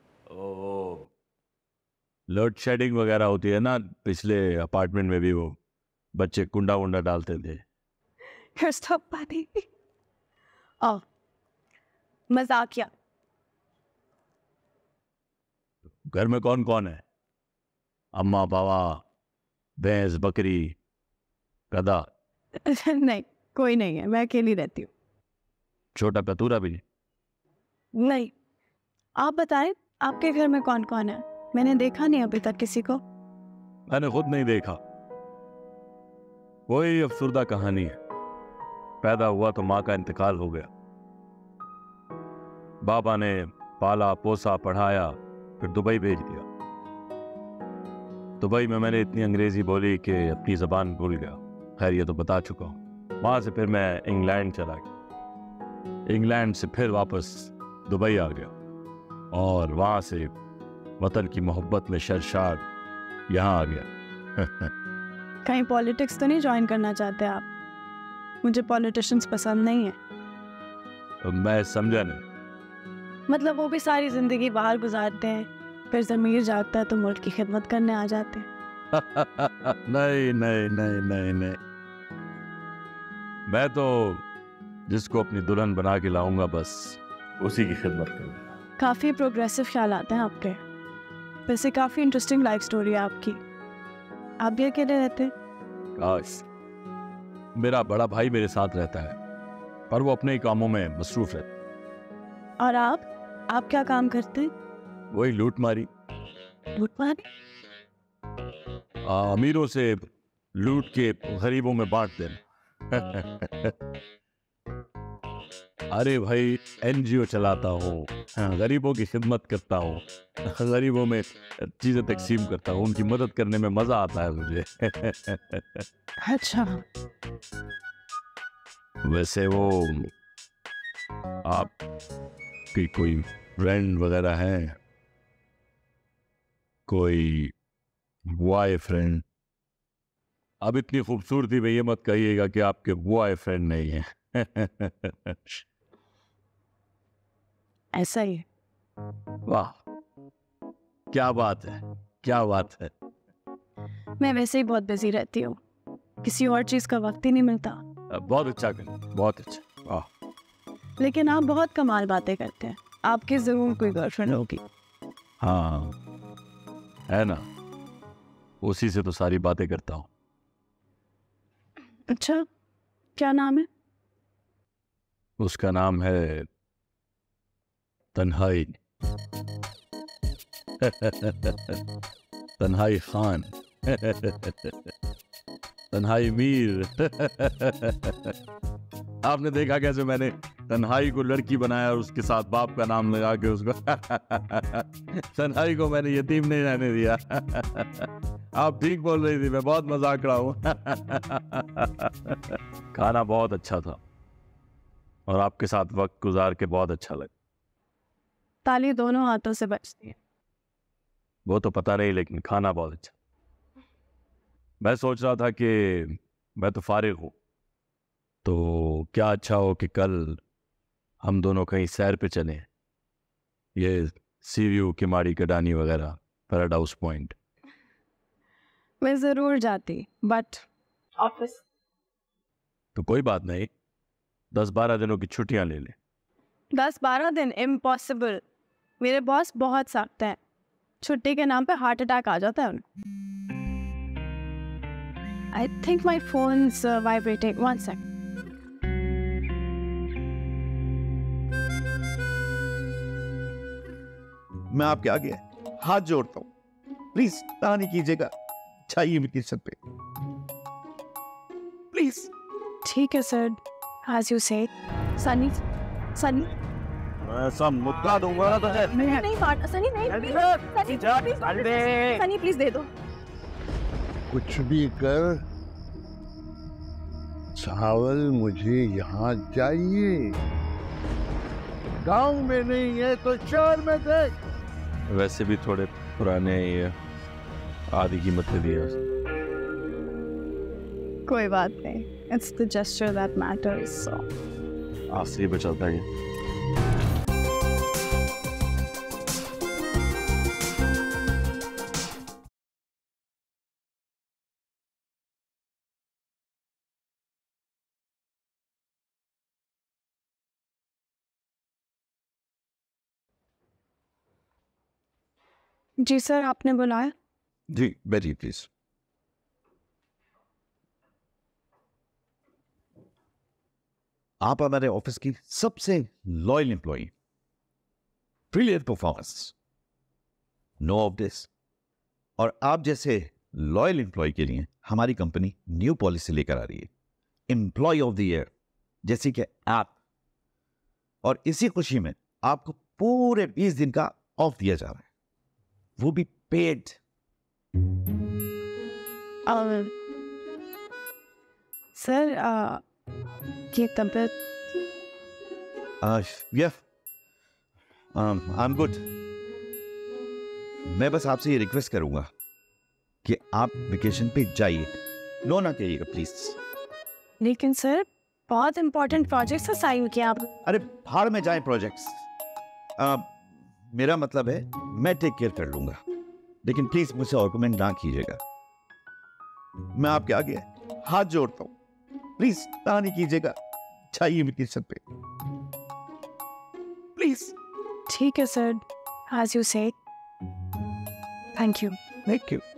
लोड शेडिंग वगैरह होती है ना, पिछले अपार्टमेंट में भी वो बच्चे कुंडा वुंडा डालते थे। You're so funny. मजाकिया। घर में कौन कौन है? अम्मा पापा, भैंस बकरी गधा? नहीं, कोई नहीं है, मैं अकेली रहती हूँ। छोटा कतूरा भी? नहीं। आप बताएं, आपके घर में कौन कौन है? मैंने देखा नहीं अभी तक किसी को। मैंने खुद नहीं देखा। वही अफसुर्दा कहानी है। पैदा हुआ तो माँ का इंतकाल हो गया। बाबा ने पाला पोसा पढ़ाया, फिर दुबई भेज दिया। दुबई में मैंने इतनी अंग्रेजी बोली कि अपनी जबान भूल गया। खैर ये तो बता चुका हूँ। वहां से फिर मैं इंग्लैंड चला गया। इंग्लैंड से फिर वापस दुबई आ गया और वहां से वतन की मोहब्बत में शर्शार यहाँ आ गया। कहीं पॉलिटिक्स तो नहीं ज्वाइन करना चाहते आप? मुझे पॉलिटिशियंस पसंद नहीं है। मैं समझा नहीं। मतलब वो भी सारी जिंदगी बाहर गुजारते हैं, फिर ज़मीर जागता है तो मुल्क की खिदमत करने आ जाते हैं। नहीं नहीं नहीं नहीं नहीं, मैं तो जिसको अपनी दुल्हन बना के लाऊंगा बस उसी की खिदमत करूंगा। काफ़ी प्रोग्रेसिव ख्याल आते हैं आपके। वैसे काफ़ी इंटरेस्टिंग लाइफ स्टोरी है आपकी। आप भी अकेले रहते हैं? काश मेरा बड़ा भाई मेरे साथ रहता है, पर वो अपने ही कामों में मसरूफ रहता है। और आप क्या काम करते हैं? वही लूट मारी। लूट मारी? अमीरों से लूट के गरीबों में बांट देना। अरे भाई, एनजीओ चलाता हूँ, गरीबों की खिदमत करता हूँ, गरीबों में चीजें तकसीम करता हूँ, उनकी मदद करने में मजा आता है मुझे। अच्छा। वैसे वो आप की कोई फ्रेंड वगैरह है? कोई बॉयफ्रेंड? अब इतनी खूबसूरती में ये मत कहिएगा कि आपके बॉयफ्रेंड नहीं है। ऐसा ही है। वाह, क्या बात है, क्या बात है। मैं वैसे ही बहुत बिजी रहती हूँ, किसी और चीज का वक्त ही नहीं मिलता। बहुत अच्छा कर, बहुत अच्छा। वाह, लेकिन आप बहुत कमाल बातें करते हैं। आपकी जरूर कोई गर्लफ्रेंड होगी। हाँ है ना, उसी से तो सारी बातें करता हूँ। अच्छा, क्या नाम है? उसका नाम है तन्हाई। तन्हाई खान। तन्हाई मीर। आपने देखा कैसे मैंने तन्हाई को लड़की बनाया और उसके साथ बाप का नाम लगा के उसको तन्हाई को मैंने यतीम नहीं रहने दिया। आप ठीक बोल रही थी, मैं बहुत मजाक रहा हूँ। खाना बहुत अच्छा था और आपके साथ वक्त गुजार के बहुत अच्छा लगा। ताली दोनों हाथों से बजती है। वो तो पता नहीं, लेकिन खाना बहुत अच्छा। मैं सोच रहा था कि मैं तो फारिग हूँ, तो क्या अच्छा हो कि कल हम दोनों कहीं सैर पे चलें, ये सी व्यू, किमाड़ी, कडानी वगैरह, पैराडाउस पॉइंट। मैं जरूर जाती, बट ऑफिस। तो कोई बात नहीं, 10-12 दिनों की छुट्टियां ले ले। 10-12 दिन इम्पॉसिबल। मेरे बॉस बहुत सख्त हैं, छुट्टी के नाम पे हार्ट अटैक आ जाता है उन्हें। I think my phone's vibrating. 1 second. मैं आपके आगे हाथ जोड़ता हूँ, प्लीज ना नहीं कीजिएगा, चाहिए मेरी सर पे प्लीज। ठीक है sir, as you say। Sunny, Sunny ऐसा मुद्दा दूंगा ना तुझे। नहीं बात सनी, नहीं सनी प्लीज दे दो। कुछ भी कर, चावल मुझे यहाँ चाहिए। गांव में नहीं है तो शहर में देख। वैसे भी थोड़े पुराने ही है, आधी कीमत पे दिया। कोई बात नहीं, it's the gesture that matters, so। आखिरी पे चलता है। जी सर, आपने बुलाया? जी बैठिए प्लीज। आप हमारे ऑफिस की सबसे loyal employee, brilliant performance, no of this. और आप जैसे लॉयल एम्प्लॉय के लिए हमारी कंपनी न्यू पॉलिसी लेकर आ रही है, एम्प्लॉय ऑफ द ईयर, जैसे कि आप। और इसी खुशी में आपको पूरे 20 दिन का ऑफ दिया जा रहा है, वो भी पेड। सर ये तबीयत? Yeah, I'm good. मैं बस आपसे ये रिक्वेस्ट करूंगा कि आप वेकेशन पे जाइए, नो ना कहिएगा प्लीज। लेकिन सर बहुत इंपॉर्टेंट प्रोजेक्ट्स साइन किया आप। अरे भाड़ में जाए प्रोजेक्ट्स, मेरा मतलब है मैं टेक केयर कर लूंगा, लेकिन प्लीज मुझसे आर्गुमेंट ना कीजिएगा। मैं आपके आगे हाथ जोड़ता हूं, प्लीज ना नहीं कीजिएगा, चाहिए वेकेशन पे प्लीज। ठीक है sir, as you say. Thank you. Thank you.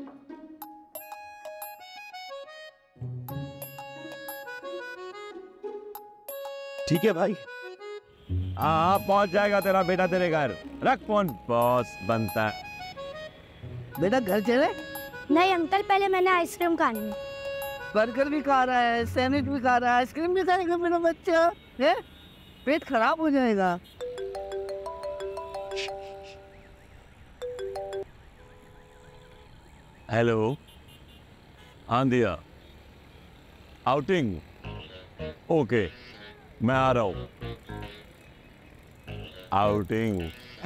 ठीक है भाई। हाँ पहुंच जाएगा तेरा बेटा तेरे घर। रख फोन, बॉस बनता है। बेटा घर चले? नहीं अंकल, पहले मैंने आइसक्रीम खानी है। बर्गर भी खा रहा है, सैंडविच भी खा रहा है, आइसक्रीम भी खाएगा मेरा बच्चा है? पेट खराब हो जाएगा। हेलो, हाँ दिया, आउटिंग, ओके मैं आ रहा हूँ। आउटिंग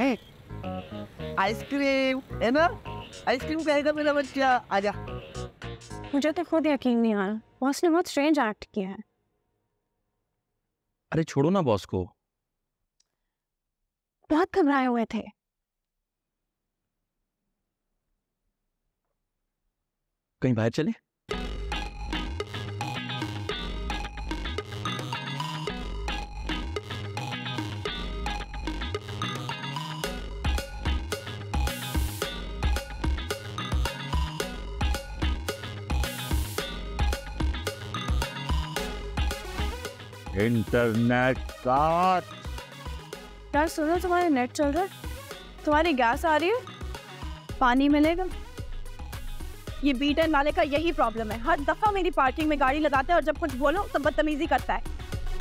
आइसक्रीम है ना, आइसक्रीम खाएगा मेरा बच्चा, आजा। मुझे तो खुद यकीन नहीं आ रहा, बॉस ने बहुत स्ट्रेंज एक्ट किया है। अरे छोड़ो ना बॉस को। बहुत घबराए हुए थे। कहीं बाहर चले? इंटरनेट काट। यार सुनो, तुम्हारे नेट चल रहा है, तुम्हारी गैस आ रही है, पानी मिलेगा। ये बीटन वाले का यही प्रॉब्लम है, हर दफा मेरी पार्किंग में गाड़ी लगाता है और जब कुछ बोलो तो बदतमीजी करता है।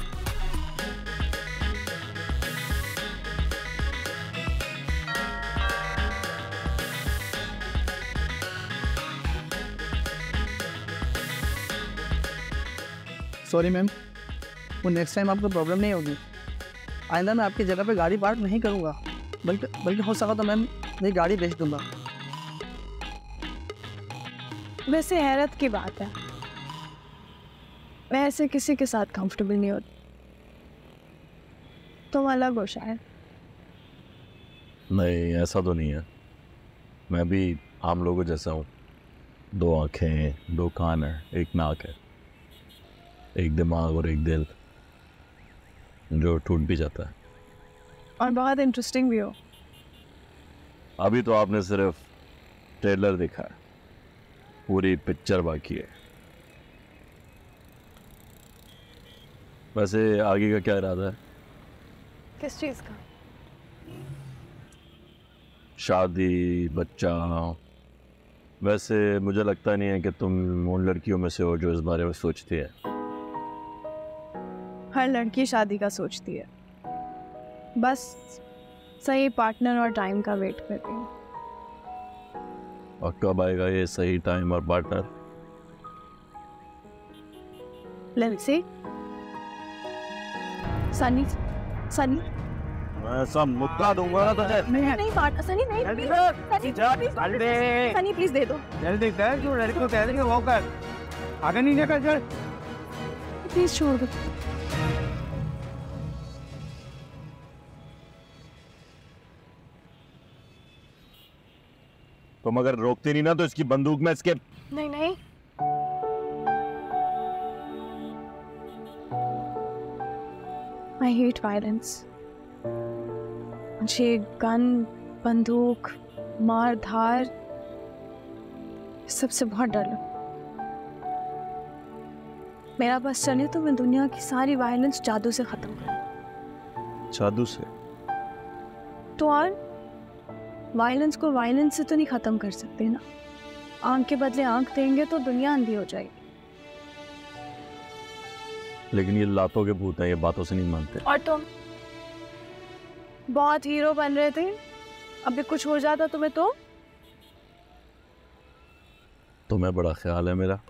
सॉरी मैम, वो नेक्स्ट टाइम आपको प्रॉब्लम नहीं होगी। आइंदा मैं आपकी जगह पे गाड़ी पार्क नहीं करूँगा, बल्कि हो सका तो मैम मेरी गाड़ी बेच दूंगा। वैसे हैरत की बात है, मैं ऐसे किसी के साथ कंफर्टेबल नहीं होती। तुम अलग हो शायद। नहीं ऐसा तो नहीं है, मैं भी आम लोगों जैसा हूँ। 2 आँखें, 2 कान है, 1 नाक है, एक दिमाग और एक दिल जो टूट भी जाता है। और बहुत इंटरेस्टिंग भी हो। अभी तो आपने सिर्फ ट्रेलर देखा है, पूरी पिक्चर बाकी है। वैसे आगे का क्या इरादा है? किस चीज़ का? शादी, बच्चा? वैसे मुझे लगता नहीं है कि तुम उन लड़कियों में से हो जो इस बारे में सोचती है। हर लड़की शादी का सोचती है, बस सही पार्टनर और टाइम का वेट कर रही हूँ। और कब आएगा ये सही टाइम और पार्टनर? Let's see. सनी मैं सब मुक्का दूंगा ना तुझे। नहीं पार्टनर, सनी नहीं, सनी प्लीज दे दो। जल्दी कर, जो लड़की को कह देंगे वो कर, आगे नीचे कर, चल प्लीज छोड़ दो। तुम अगर रोकते नहीं ना तो इसकी बंदूक में इसके। नहीं I hate violence. मुझे गन, बंदूक, मार धार सबसे बहुत डर लगता। मेरा बस चले तो मैं दुनिया की सारी वायलेंस जादू से खत्म करूं। जादू से? तो और वायलेंस को वायलेंस से तो नहीं खत्म कर सकते ना। आंख के बदले आंख देंगे तो दुनिया अंधी हो जाएगी। लेकिन ये लातों के भूत हैं, ये बातों से नहीं मानते। और तुम बहुत हीरो बन रहे थे, अभी कुछ हो जाता तुम्हें तो? तुम्हें बड़ा ख्याल है मेरा।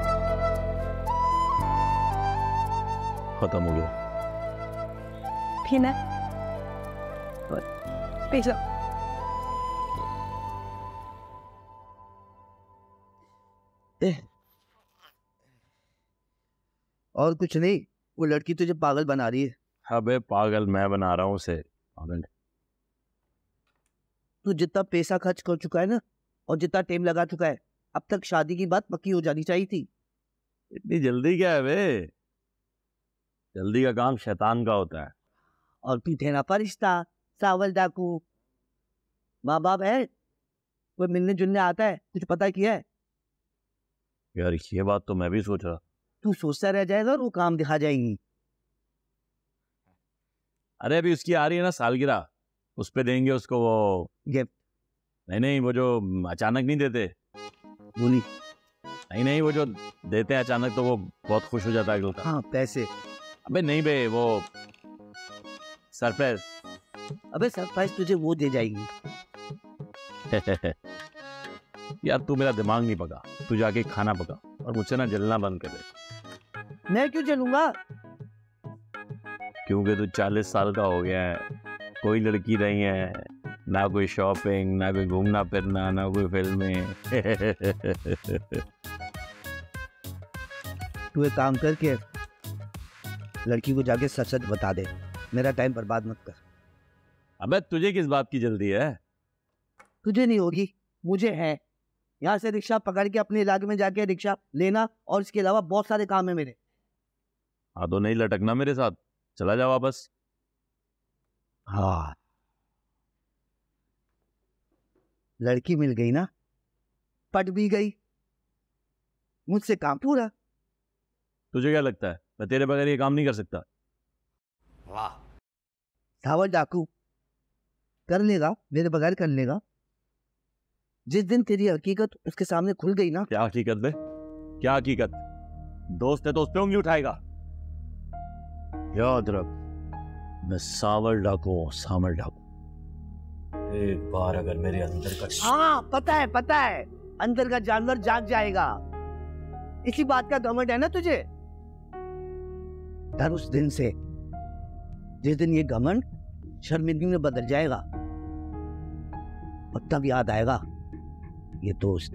खत्म हो गया। पीना पी लो। और कुछ नहीं, वो लड़की तुझे पागल बना रही है। अबे पागल मैं बना रहा हूँ उसे, पागल। तू जितना पैसा खर्च कर चुका है ना, और जितना टाइम लगा चुका है, अब तक शादी की बात पक्की हो जानी चाहिए थी। इतनी जल्दी क्या है बे? जल्दी का काम शैतान का होता है। और तू थे ना फरिश्ता, सावल डाकू। माँ बाप है, कोई मिलने जुलने आता है, कुछ पता किया है? यार ये बात तो मैं भी सोच रहा। तू सोचता रह जाएगा और वो काम दिखा जाएंगी। अरे अभी उसकी आ रही है ना सालगिरह, उस पे देंगे उसको वो गिफ्ट। नहीं वो जो अचानक नहीं देते, बोली नहीं वो जो देते हैं अचानक, तो वो बहुत खुश हो जाता है। हाँ पैसे। अबे नहीं बे, वो सरप्राइज। अबे सरप्राइज तुझे वो दे जाएगी। यार तू मेरा दिमाग नहीं पका, तू जाके खाना पका और मुझसे ना जलना बंद कर दे। मैं क्यों जलूंगा? क्योंकि तू 40 साल का हो गया है, कोई लड़की नहीं है, ना कोई शॉपिंग, ना कोई घूमना फिरना, ना कोई फिल्में। तू एक काम करके लड़की को जाके सच सच बता दे, मेरा टाइम बर्बाद मत कर। अबे तुझे किस बात की जल्दी है? तुझे नहीं होगी, मुझे है। यहाँ से रिक्शा पकड़ के अपने इलाके में जाके रिक्शा लेना, और इसके अलावा बहुत सारे काम है मेरे। हाँ तो नहीं लटकना मेरे साथ, चला जा वापस। हाँ लड़की मिल गई ना, पट भी गई, मुझसे काम पूरा। तुझे क्या लगता है मैं तेरे बगैर ये काम नहीं कर सकता? वाह सावल डाकू, कर लेगा, मेरे बगैर कर लेगा। जिस दिन तेरी हकीकत उसके सामने खुल गई ना। क्या हकीकत बे? क्या हकीकत? दोस्त है तो उस पे उंगली उठाएगा? याद रख, मैं सावल डाकू हूँ, सावल डाकू। एक बार अगर मेरे अंदर का हाँ पता है, अंदर का जानवर जाग जाएगा। इसी बात का घमंड है ना तुझे। डर उस दिन से जिस दिन ये घमंड शर्मिंदगी में बदल जाएगा, और तब याद आएगा ये दोस्त।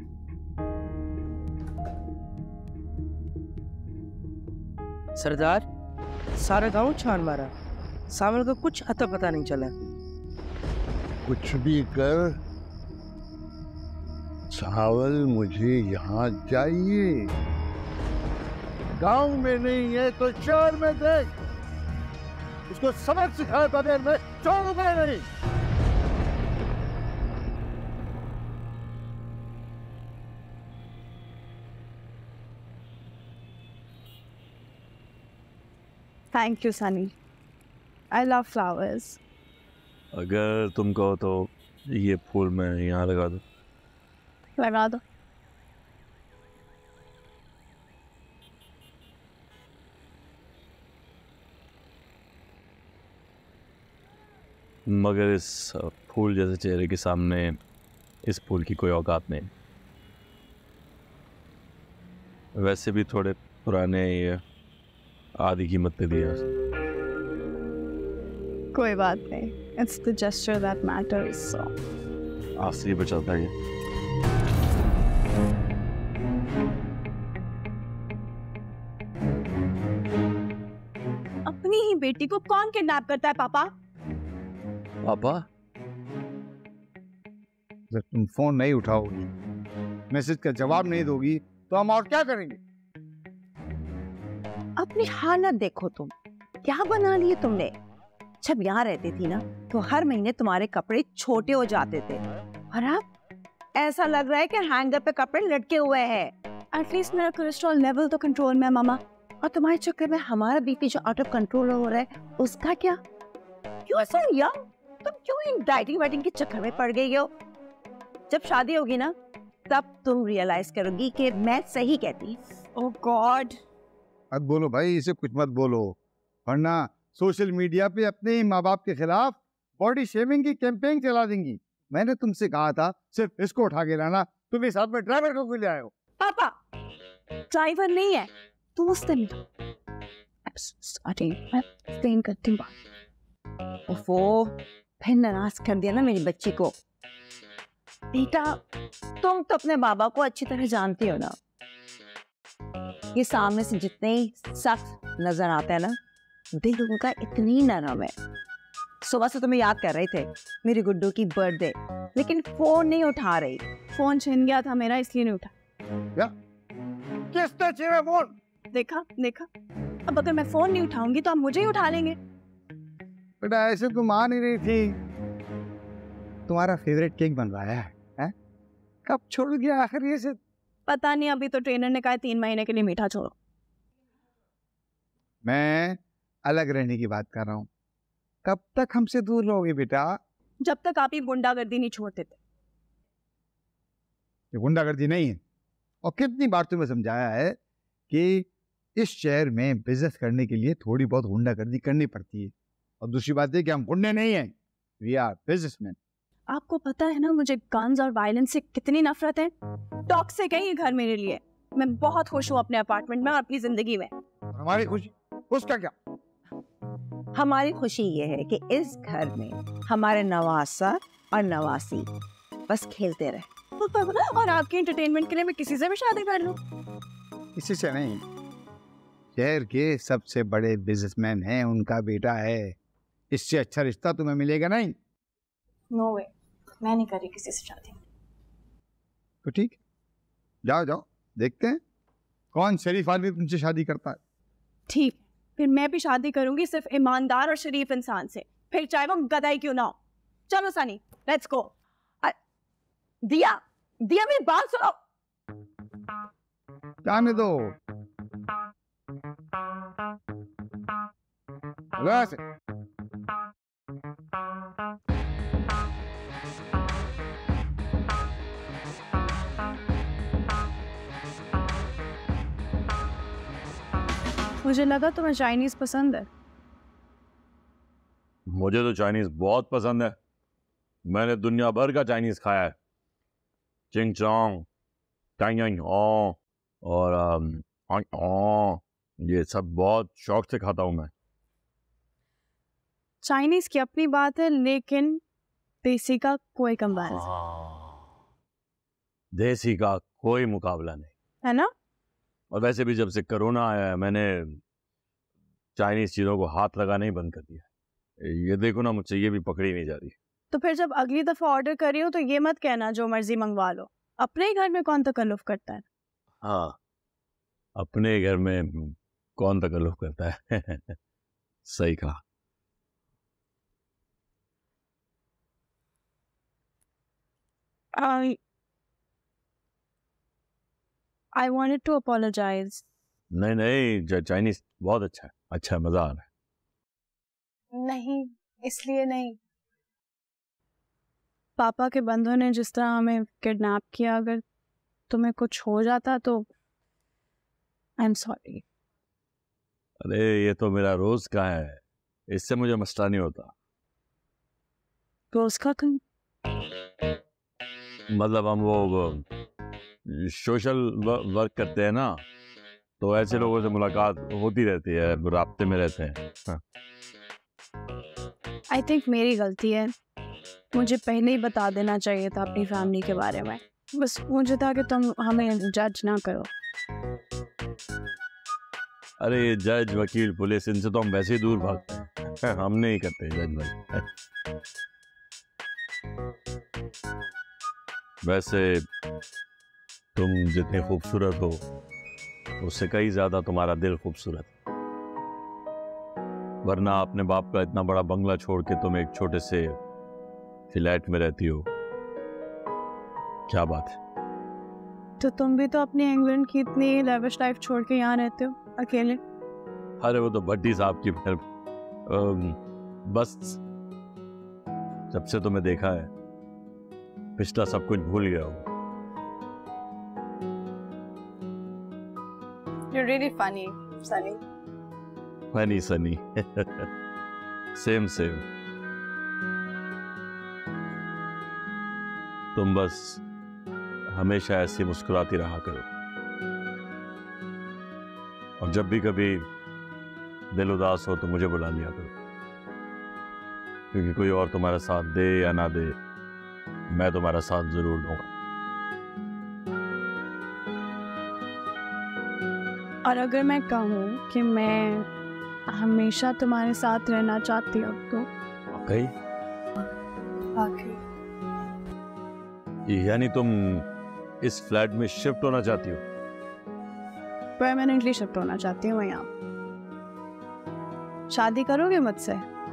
सरदार, सारा गांव छान मारा, सावल का कुछ अता पता नहीं चला। कुछ भी कर, सावल मुझे यहाँ चाहिए। गांव में नहीं है तो शहर में देख, उसको सबक सिखाए बगैर मैं छोड़ूंगा नहीं। Thank you, Sunny. I love flowers. अगर तुम कहो तो ये फूल मैं यहाँ लगा दूं। लगा दो। मगर इस फूल जैसे चेहरे के सामने इस फूल की कोई औकात नहीं। वैसे भी थोड़े पुराने ये आधी कीमत पे दिया। कोई बात नहीं, it's the gesture that matters. So. आखिरी बचाता है। अपनी ही बेटी को कौन किडनैप करता है पापा? पापा? जब तुम फोन नहीं उठाओगी, मैसेज का जवाब नहीं दोगी, तो हम और क्या करेंगे? अपनी हालत देखो तुम, क्या बना लिए तुमने। जब यहाँ रहती थी ना, तो हर महीने तुम्हारे कपड़े छोटे हो जाते थे, और अब ऐसा लग रहा है कि हैंगर पे कपड़े लटके हुए हैं। एटलीस्ट मेरा कोलेस्ट्रॉल लेवल तो कंट्रोल में है मामा। और तुम्हारे चक्कर में हमारा बीपी जो आउट ऑफ कंट्रोल हो रहा है, उसका क्या? क्यों ऐसा यंग? तुम क्यों इन डाइटिंग वाइटिंग के चक्कर में पड़ गई हो? जब शादी होगी ना, तब तुम रियलाइज करोगी कि मैं सही कहती। Oh God. मत बोलो भाई, इसे कुछ मत बोलो, वरना सोशल मीडिया पे अपने ही माँ बाप के खिलाफ बॉडी शेमिंग की कैंपेन चला देंगी। मैंने तुमसे कहा था सिर्फ इसको उठा के लाना, तुम इस साथ में ड्राइवर को क्यों ले आए हो? पापा ड्राइवर नहीं है, दोस्त है मेरा। एक्सप्लेन करती हूँ। ओफो, फिर नाराज कर दिया ना मेरी बच्ची को। बेटा, तुम तो अपने बाबा को अच्छी तरह जानती हो ना। ये सामने से जितने ही सख्त नजर आता है ना, दिल उनका इतनी नरम है। सुबह से तुम्हें याद कर रहे थे मेरी गुड्डू की बर्थडे, लेकिन फोन नहीं उठा रही। फोन छिन गया था मेरा, इसलिए नहीं उठा। क्या? किसने छीना फोन? देखा देखा, अब अगर मैं फोन नहीं उठाऊंगी तो आप मुझे ही उठा लेंगे। बेटा ऐसे तुम मान ही रही थी। तुम्हारा फेवरेट केक बन रहा है? कब छोड़ गया आखिर ये से? पता नहीं, अभी तो ट्रेनर ने कहा 3 महीने के लिए मीठा छोड़ो। मैं अलग रहने की बात कर रहा हूँ। कब तक हमसे दूर रहोगे बेटा? जब तक आप ही गुंडागर्दी नहीं छोड़ते थे। ये गुंडागर्दी नहीं है। और कितनी बार तुम्हें समझाया है कि इस शहर में बिजनेस करने के लिए थोड़ी बहुत गुंडागर्दी करनी पड़ती है। और दूसरी बात है कि हम गुंडे नहीं हैं, वी आर बिजनेसमैन। आपको पता है ना मुझे गन्स और वायलेंस से कितनी नफरत है। टॉक्सिक है ये घर मेरे लिए। मैं बहुत खुश हूँ अपने अपार्टमेंट में और अपनी जिंदगी में। हमारी खुशी, उसका क्या? हमारी खुशी ये है कि इस घर में हमारे नवासा और नवासी बस खेलते रहे। और आपके एंटरटेनमेंट के लिए मैं किसी से भी शादी कर लूं। इसी से नहीं, शहर के सबसे बड़े बिजनेसमैन हैं, उनका बेटा है। इससे अच्छा रिश्ता तुम्हें मिलेगा नहीं। नो वे, मैं नहीं कर रही किसी से शादी। तो ठीक, जाओ जाओ, देखते हैं कौन शरीफ आदमी तुमसे शादी करता है। ठीक, फिर मैं भी शादी करूंगी सिर्फ ईमानदार और शरीफ इंसान से, फिर चाहे वो गधा क्यों ना हो। चलो सनी, लेट्स गो। दिया, दिया मेरी बात सुनो। जाने दो। ऐसे मुझे लगा तुम्हें चाइनीज पसंद है। मुझे तो चाइनीज बहुत पसंद है। मैंने दुनिया भर का चाइनीज खाया है। चिंग चोंग, टाइंग और ये सब बहुत शौक से खाता हूं मैं। चाइनीज की अपनी बात है, लेकिन देसी का कोई कंपैरिजन देसी का कोई मुकाबला नहीं है ना। और वैसे भी जब से कोरोना आया है मैंने चाइनीज चीजों को हाथ लगाना ही बंद कर दिया। ये देखो ना, मुझसे ये भी पकड़ी नहीं जा रही। तो फिर जब अगली दफा ऑर्डर कर रही हो तो ये मत कहना जो मर्जी मंगवा लो। अपने ही घर में कौन तकल्लुफ करता है। हाँ, अपने घर में कौन तकल्लुफ करता है। सही कहा। I wanted to apologize. नहीं, चाइनीज बहुत अच्छा है, अच्छा मजा आ रहा है। नहीं, इसलिए नहीं। पापा के बंधुओं ने जिस तरह हमें किडनैप किया, अगर तुम्हें कुछ हो जाता तो आई एम सॉरी। अरे ये तो मेरा रोज का है, इससे मुझे मसला नहीं होता। रोज का कहीं मतलब हम वो सोशल वर्क करते हैं ना, तो ऐसे लोगों से मुलाकात होती रहती है, राब्ते में रहते हैं। आई थिंक मेरी गलती है, मुझे पहले ही बता देना चाहिए था अपनी फैमिली के बारे में। बस मुझे था कि तुम हमें जज ना करो। अरे जज, वकील, पुलिस, इनसे तो हम वैसे ही दूर भागते हैं। हम नहीं करते जज भाई। वैसे तुम जितने खूबसूरत हो उससे कई ज्यादा तुम्हारा दिल खूबसूरत है। वरना अपने बाप का इतना बड़ा बंगला छोड़ के तुम एक छोटे से फ्लैट में रहती हो, क्या बात है। तो तुम भी तो अपनी इंग्लैंड की इतनी लेविश लाइफ छोड़ के यहाँ रहते हो अकेले। अरे वो तो भट्टी साहब की फिर बस जब से तुम्हें देखा है पिछला सब कुछ भूल गया हूँ। You're really funny, Sunny. Funny, Sunny. Same. तुम बस हमेशा ऐसे मुस्कुराती रहा करो, और जब भी कभी दिल उदास हो तो मुझे बुला लिया करो। क्योंकि कोई और तुम्हारा साथ दे या ना दे, मैं तुम्हारा साथ जरूर दूंगा। और अगर मैं कहूँ कि मैं हमेशा तुम्हारे साथ रहना चाहती हूँ तो? यानी तुम इस फ्लैट में शिफ्ट होना चाहती हो? परमानेंटली शिफ्ट होना चाहती हूँ यहाँ। शादी करोगे मुझसे?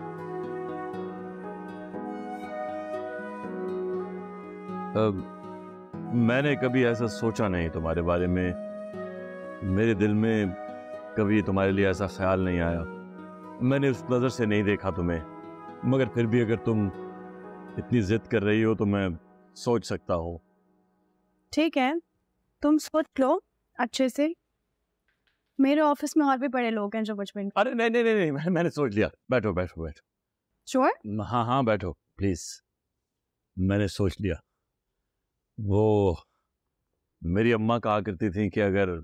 मैंने कभी ऐसा सोचा नहीं तुम्हारे बारे में। मेरे दिल में कभी तुम्हारे लिए ऐसा ख्याल नहीं आया। मैंने उस नज़र से नहीं देखा तुम्हें। मगर फिर भी अगर तुम इतनी जिद कर रही हो तो मैं सोच सकता हूँ। ठीक है, तुम सोच लो अच्छे से। मेरे ऑफिस में और भी बड़े लोग हैं जो मुझ में। अरे नहीं नहीं नहीं, मैंने सोच लिया। बैठो बैठो बैठो। श्योर? हाँ हाँ बैठो प्लीज। मैंने सोच लिया। वो मेरी अम्मा कहा करती थी कि अगर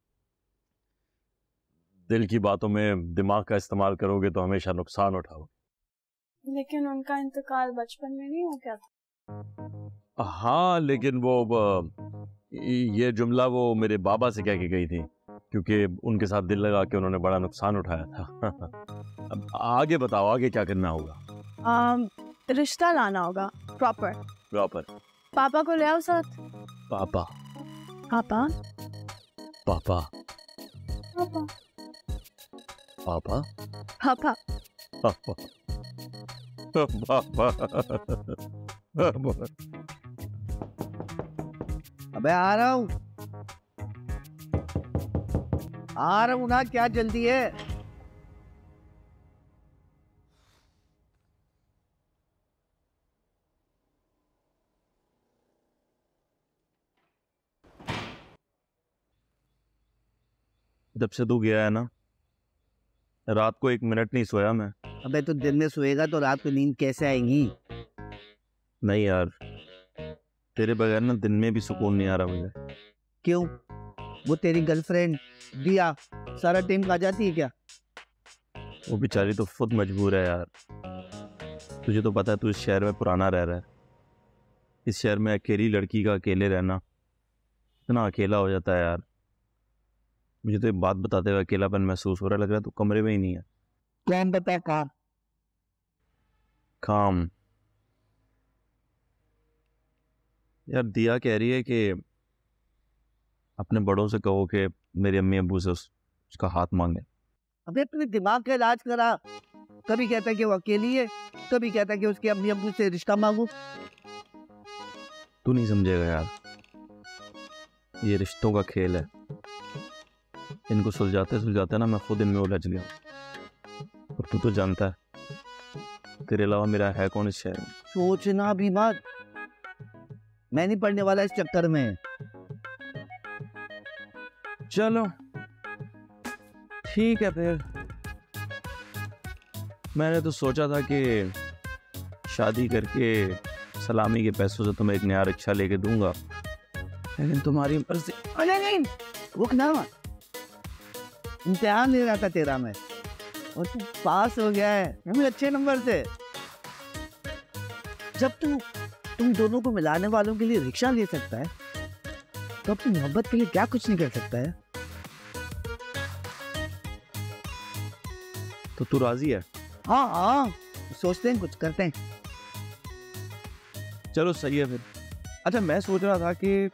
दिल की बातों में दिमाग का इस्तेमाल करोगे तो हमेशा नुकसान उठाओगे। लेकिन उनका इंतकाल बचपन में नहीं हो गया था? हाँ, लेकिन वो ये जुमला वो मेरे बाबा से कह के गई थी, क्योंकि उनके साथ दिल लगा के उन्होंने बड़ा नुकसान उठाया था। अब आगे बताओ, आगे क्या करना होगा? रिश्ता लाना होगा प्रॉपर। प्रॉपर? पापा को ले आओ साथ। पापा? पापा पापा पापा पापा पापा पापा। अबे आ रहा हूँ ना, क्या जल्दी है? जब से तू गया है ना, रात को 1 मिनट नहीं सोया मैं। अबे तो दिन में सोएगा तो रात को नींद कैसे आएगी? नहीं यार, तेरे बगैर ना दिन में भी सुकून नहीं आ रहा मुझे। क्यों? वो तेरी गर्लफ्रेंड दिया सारा टाइम खा जाती है क्या? वो बेचारी तो खुद मजबूर है यार। तुझे तो पता है, तू इस शहर में पुराना रह रहा है। इस शहर में अकेली लड़की का अकेले रहना इतना अकेला हो जाता है यार। मुझे तो ये बात बताते हुए अकेलापन महसूस हो रहा है। लग रहा है तू कमरे में ही नहीं है। प्लान बता। काम काम यार, दिया कह रही है कि अपने बड़ों से कहो कि मेरी अम्मी अब्बू से उसका हाथ मांगे। अबे अपने दिमाग का इलाज करा। कभी कहता है कि वो अकेली है, कभी कहता है कि उसके अम्मी अब्बू से रिश्ता मांगू। तू नहीं समझेगा यार, ये रिश्तों का खेल है। इनको सुलझाते ना मैं खुद इनमें उलझ गया। और तू तो जानता है, तेरे अलावा मेरा है कौन इस शहर में। सोचना भी मत, मैं नहीं पढ़ने वाला इस चक्कर में। चलो ठीक है फिर। मैंने तो सोचा था कि शादी करके सलामी के पैसों से तुम्हें एक नया रिक्शा लेके दूंगा, लेकिन तुम्हारी मर्जी। अरे नहीं, रुकना मत। इम्तिहान ले रहा था तेरा मैं, और तू पास हो गया है हमें अच्छे नंबर से। जब तुम दोनों को मिलाने वालों के लिए रिक्शा ले सकता है, तो अपनी मोहब्बत के लिए क्या कुछ नहीं कर सकता है? तो तू राजी है? हाँ, सोचते हैं, कुछ करते हैं। चलो सही है फिर। अच्छा, मैं सोच रहा था कि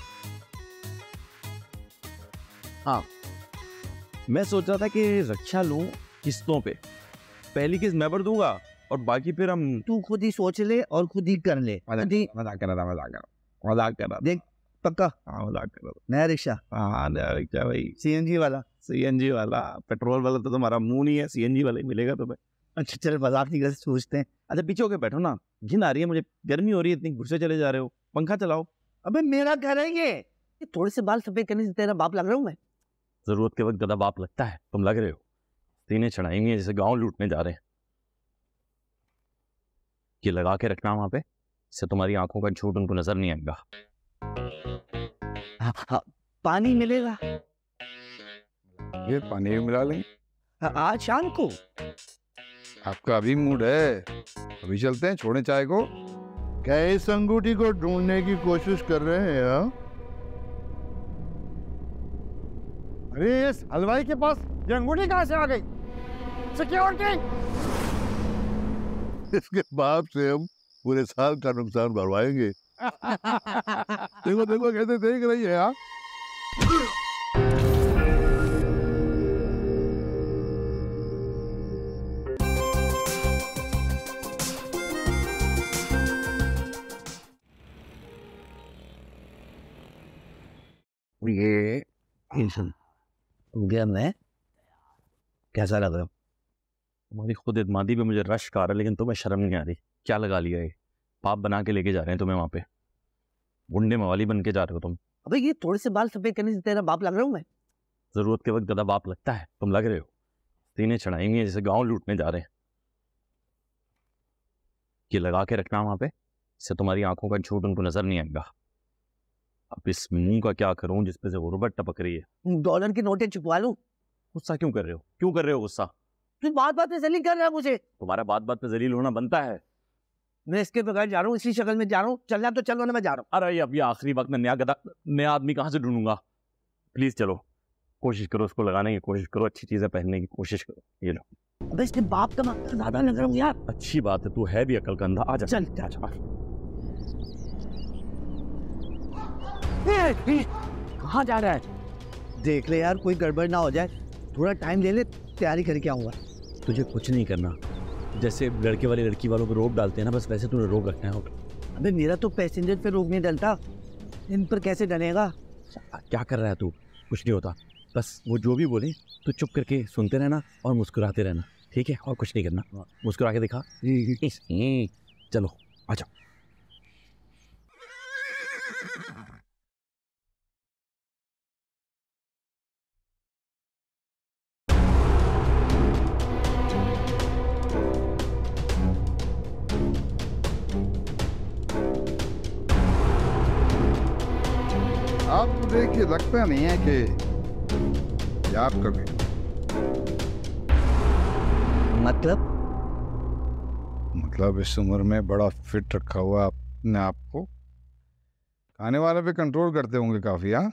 मैं सोच रहा था कि रक्षा लूं किस्तों पे। पहली किस्त मैं भर दूंगा और बाकी फिर हम। तू खुद ही सोच ले और खुद ही कर ले। मजाक कर रहा था। देख पक्का? हाँ मजाक कर रहा था। नया रिक्शा? हाँ नया रिक्शा भाई। सीएनजी वाला? सीएनजी वाला। पेट्रोल वाला तो तुम्हारा मुंह नहीं है, सीएनजी वाला ही मिलेगा तुम्हें। अच्छा चल, मजाक नहीं कर, सोचते हैं। अच्छा पीछे होके बैठो ना, घिन आ रही है मुझे, गर्मी हो रही है इतनी, घुसे चले जा रहे हो। पंखा चलाओ। अबे मेरा घर है ये थोड़े से बाल सफेद करने से तेरा बाप लग रहा हूँ मैं? जरूरत के वक्त गधा बाप लगता है, तुम लग रहे हो। सीने चढ़ाएंगे जैसे गांव लूटने जा रहे हैं। ये लगा के रखना वहां पे, इससे तुम्हारी आंखों का झूठ उनको नजर नहीं आएगा। हाँ, पानी मिलेगा? ये पानी भी मिला लेंगे आज शाम को। आपका अभी मूड है, अभी चलते हैं, छोड़ें चाय को। क्या इस अंगूठी को ढूंढने की कोशिश कर रहे हैं हाँ? अरे इस हलवाई के पास ये अंगूठी कहाँ से आ गई? सिक्योरिटी! इसके बाप से हम पूरे साल का नुकसान भरवाएंगे। देखो देखो कैसे देख रही है हाँ? ये गेम है कैसा लग रहा है? तुम्हारी खुद इत्मादी पे मुझे रश्क आ रहा है, लेकिन तुम्हें शर्म नहीं आ रही? क्या लगा लिया है? पाप बना के लेके जा रहे हैं तुम्हें वहां पे, गुंडे मवाली बन के जा रहे हो तुम। अबे ये थोड़े से बाल सफेद करने से तेरा बाप लग रहा हूँ मैं? जरूरत के वक्त गधा बाप लगता है, तुम लग रहे हो। सीने चढ़ाएंगे जैसे गांव लूटने जा रहे हैं। ये लगा के रखना वहां पे, इससे तुम्हारी आंखों का झूठ उनको नजर नहीं आएगा। अब इस मुंह का क्या करूं जिसपे से गुर्बत टपक रही है? डॉलर की नोटें छुपवा लूं? गुस्सा क्यों कर रहे हो? क्यों कर रहे हो गुस्सा? तू बात बात पे जलील कर रहा है मुझे। तुम्हारा बात बात पे जलील होना बनता है। मैं इसके बगैर जा रहा हूँ, इसी शक्ल में जा रहा हूँ। चलना तो चलो ना, मैं जा रहा हूँ। अरे अब ये आखिरी वक्त में नया आदमी कहाँ से ढूंढूंगा? प्लीज चलो, कोशिश करो उसको लगाने की कोशिश करो, अच्छी चीजें पहनने की कोशिश करो। ये लो। अबे इसके बाप का मतलब ज्यादा लग रहा हूँ यार। अच्छी बात है, तू है भी अकल का अंधा। आ जा। चल जा। कहाँ जा रहा है? देख ले यार कोई गड़बड़ ना हो जाए, थोड़ा टाइम ले ले, तैयारी करके आऊंगा। तुझे कुछ नहीं करना, जैसे लड़के वाले लड़की वालों को रोक डालते हैं ना, बस वैसे तूने रोक रखना है। अबे मेरा तो पैसेंजर पे रोक नहीं डलता, इन पर कैसे डलेगा? क्या कर रहा है तू? कुछ नहीं होता, बस वो जो भी बोले तो चुप करके सुनते रहना और मुस्कुराते रहना, ठीक है? और कुछ नहीं करना। मुस्कुरा के दिखा। चलो आ जाओ। आप देखिए लगता नहीं है कि याद कर गए। मतलब इस उम्र में बड़ा फिट रखा हुआ अपने आप को, खाने वाले पे कंट्रोल करते होंगे काफी। हाँ,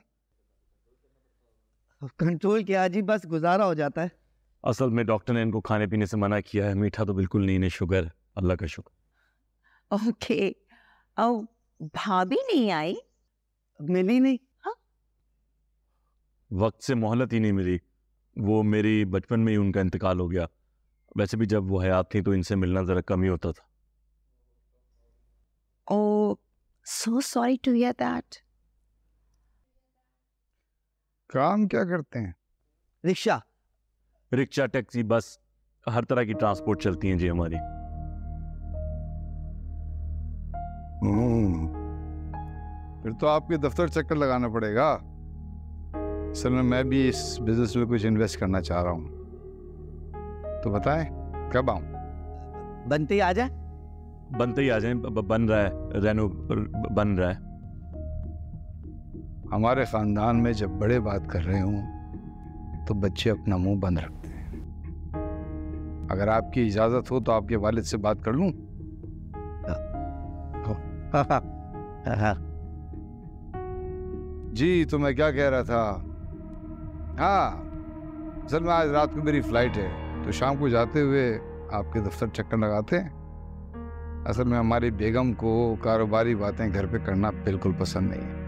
कंट्रोल क्या जी, बस गुजारा हो जाता है। असल में डॉक्टर ने इनको खाने पीने से मना किया है, मीठा तो बिल्कुल नहीं, इन्हें शुगर, अल्लाह का शुक्र। ओके, भाभी नहीं आई? मिली नहीं। हाँ? वक्त से मोहलत ही नहीं मिली। वो मेरी बचपन में ही उनका इंतकाल हो गया। वैसे भी जब वो हयात थी तो इनसे मिलना जरा कम ही होता था। Oh, so sorry to hear that. काम क्या करते हैं? रिक्शा, टैक्सी, बस हर तरह की ट्रांसपोर्ट चलती हैं जी हमारी। फिर तो आपके दफ्तर चक्कर लगाना पड़ेगा। असल में मैं भी इस बिजनेस में कुछ इन्वेस्ट करना चाह रहा हूँ, तो बताएं कब आऊं? बनते ही आ जाए। बनते ही आ जाएं। बन रहा है, रेनो बन रहा है। हमारे खानदान में जब बड़े बात कर रहे हों तो बच्चे अपना मुंह बंद रखते हैं। अगर आपकी इजाजत हो तो आपके वालिद से बात कर लूं? जी, तो मैं क्या कह रहा था, हाँ असल में आज रात को मेरी फ्लाइट है, तो शाम को जाते हुए आपके दफ्तर चक्कर लगाते हैं। असल में हमारी बेगम को कारोबारी बातें घर पे करना बिल्कुल पसंद नहीं है।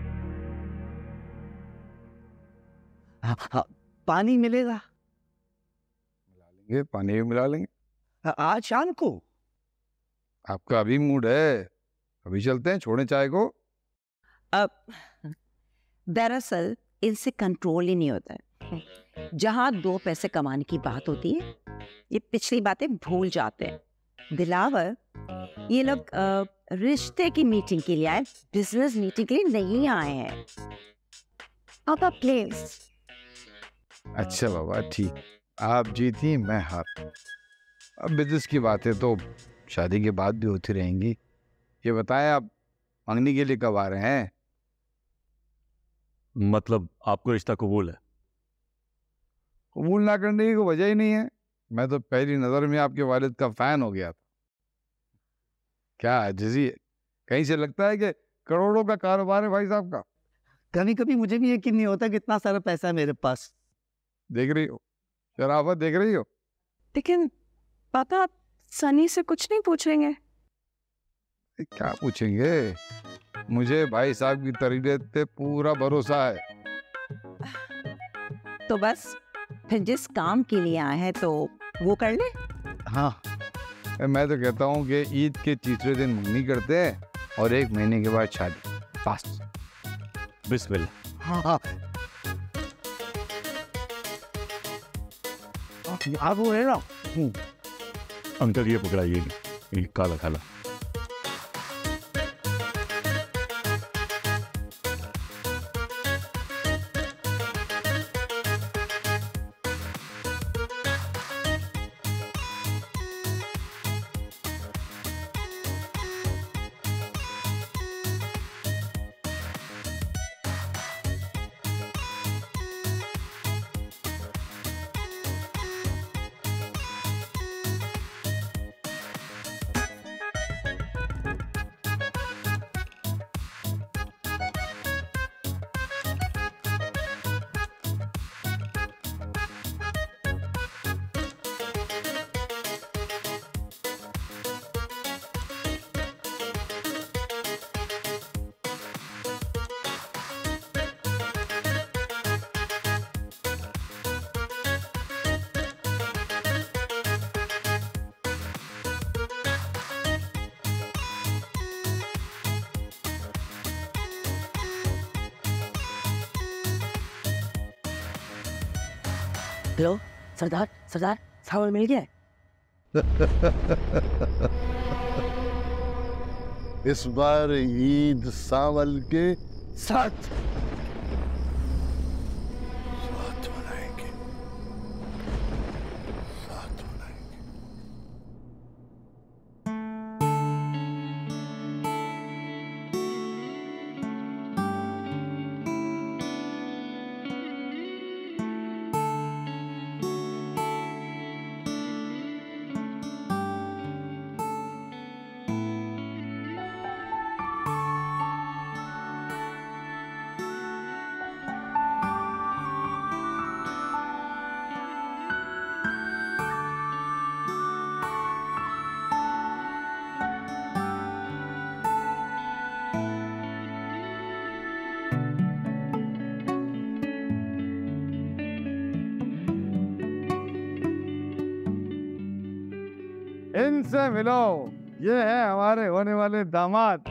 हाँ, पानी मिलेगा? मिला लेंगे, पानी भी मिला लेंगे। आज शाम को? आपका अभी मूड है, अभी चलते हैं, छोड़ें चाय को। अब दरअसल इनसे कंट्रोल ही नहीं होता है। जहां 2 पैसे कमाने की बात होती है, ये पिछली बातें भूल जाते हैं। दिलावर, ये लोग रिश्ते की मीटिंग के लिए आए, बिजनेस मीटिंग के लिए नहीं आए हैं। पापा प्लीज। अच्छा बाबा ठीक, आप जीती मैं हार। अब बिजनेस की बातें तो शादी के बाद भी होती रहेंगी। ये बताएं आप मंगनी के लिए कब आ रहे हैं? मतलब आपको रिश्ता कबूल है? कबूल ना करने की कोई वजह ही नहीं है। मैं तो पहली नजर में आपके वालिद का फैन हो गया था। क्या आजिज़ी है, कहीं से लगता है कि करोड़ों का कारोबार है भाई साहब का। कभी कभी मुझे भी यकीन नहीं होता कि इतना सारा पैसा है मेरे पास। देख रही हो शराफत, देख रही हो। लेकिन पापा, आप सनी से कुछ नहीं पूछेंगे? क्या पूछेंगे, मुझे भाई साहब की तरबियत पे पूरा भरोसा है। तो बस फिर जिस काम के लिए आए हैं तो वो कर ले। हाँ, मैं तो कहता हूँ कि ईद के तीसरे दिन मंगनी करते हैं और 1 महीने के बाद शादी। फास्ट बिस्मिल्लाह। हाँ आप वो है ना। अंकल ये पकड़ाइए, ये काला काला। हेलो सरदार, सरदार सावल मिल गया? इस बार ईद सावल के साथ मनाएंगे। इनसे मिलो, ये है हमारे होने वाले दामाद।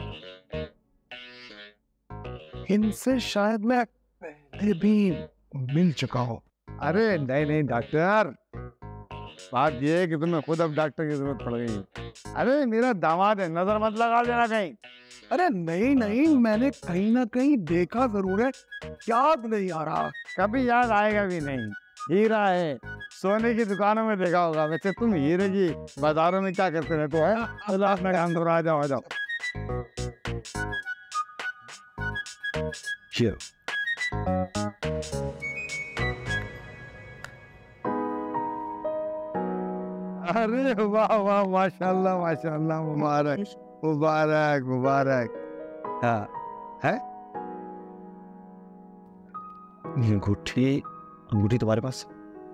इनसे शायद मैं पहले भी मिल चुका हूँ। अरे नहीं नहीं डॉक्टर, बात ये है कि तुम्हें खुद अब डॉक्टर की जरूरत पड़ गई है। अरे मेरा दामाद है, नजर मत लगा देना कहीं। अरे नहीं नहीं, मैंने कहीं ना कहीं देखा जरूर है, याद नहीं आ रहा। कभी याद आएगा भी नहीं। हीरा है, सोने की दुकानों में देखा होगा। वैसे तुम हीरे की बाजारों में क्या करते रहते हो? अल्लाह अपना काम करो, आ जाओ आ जाओ। अरे वाह वाह, माशाल्लाह माशाल्लाह, मुबारक मुबारक मुबारक। हाँ है अंगूठी, अंगूठी तुम्हारे पास?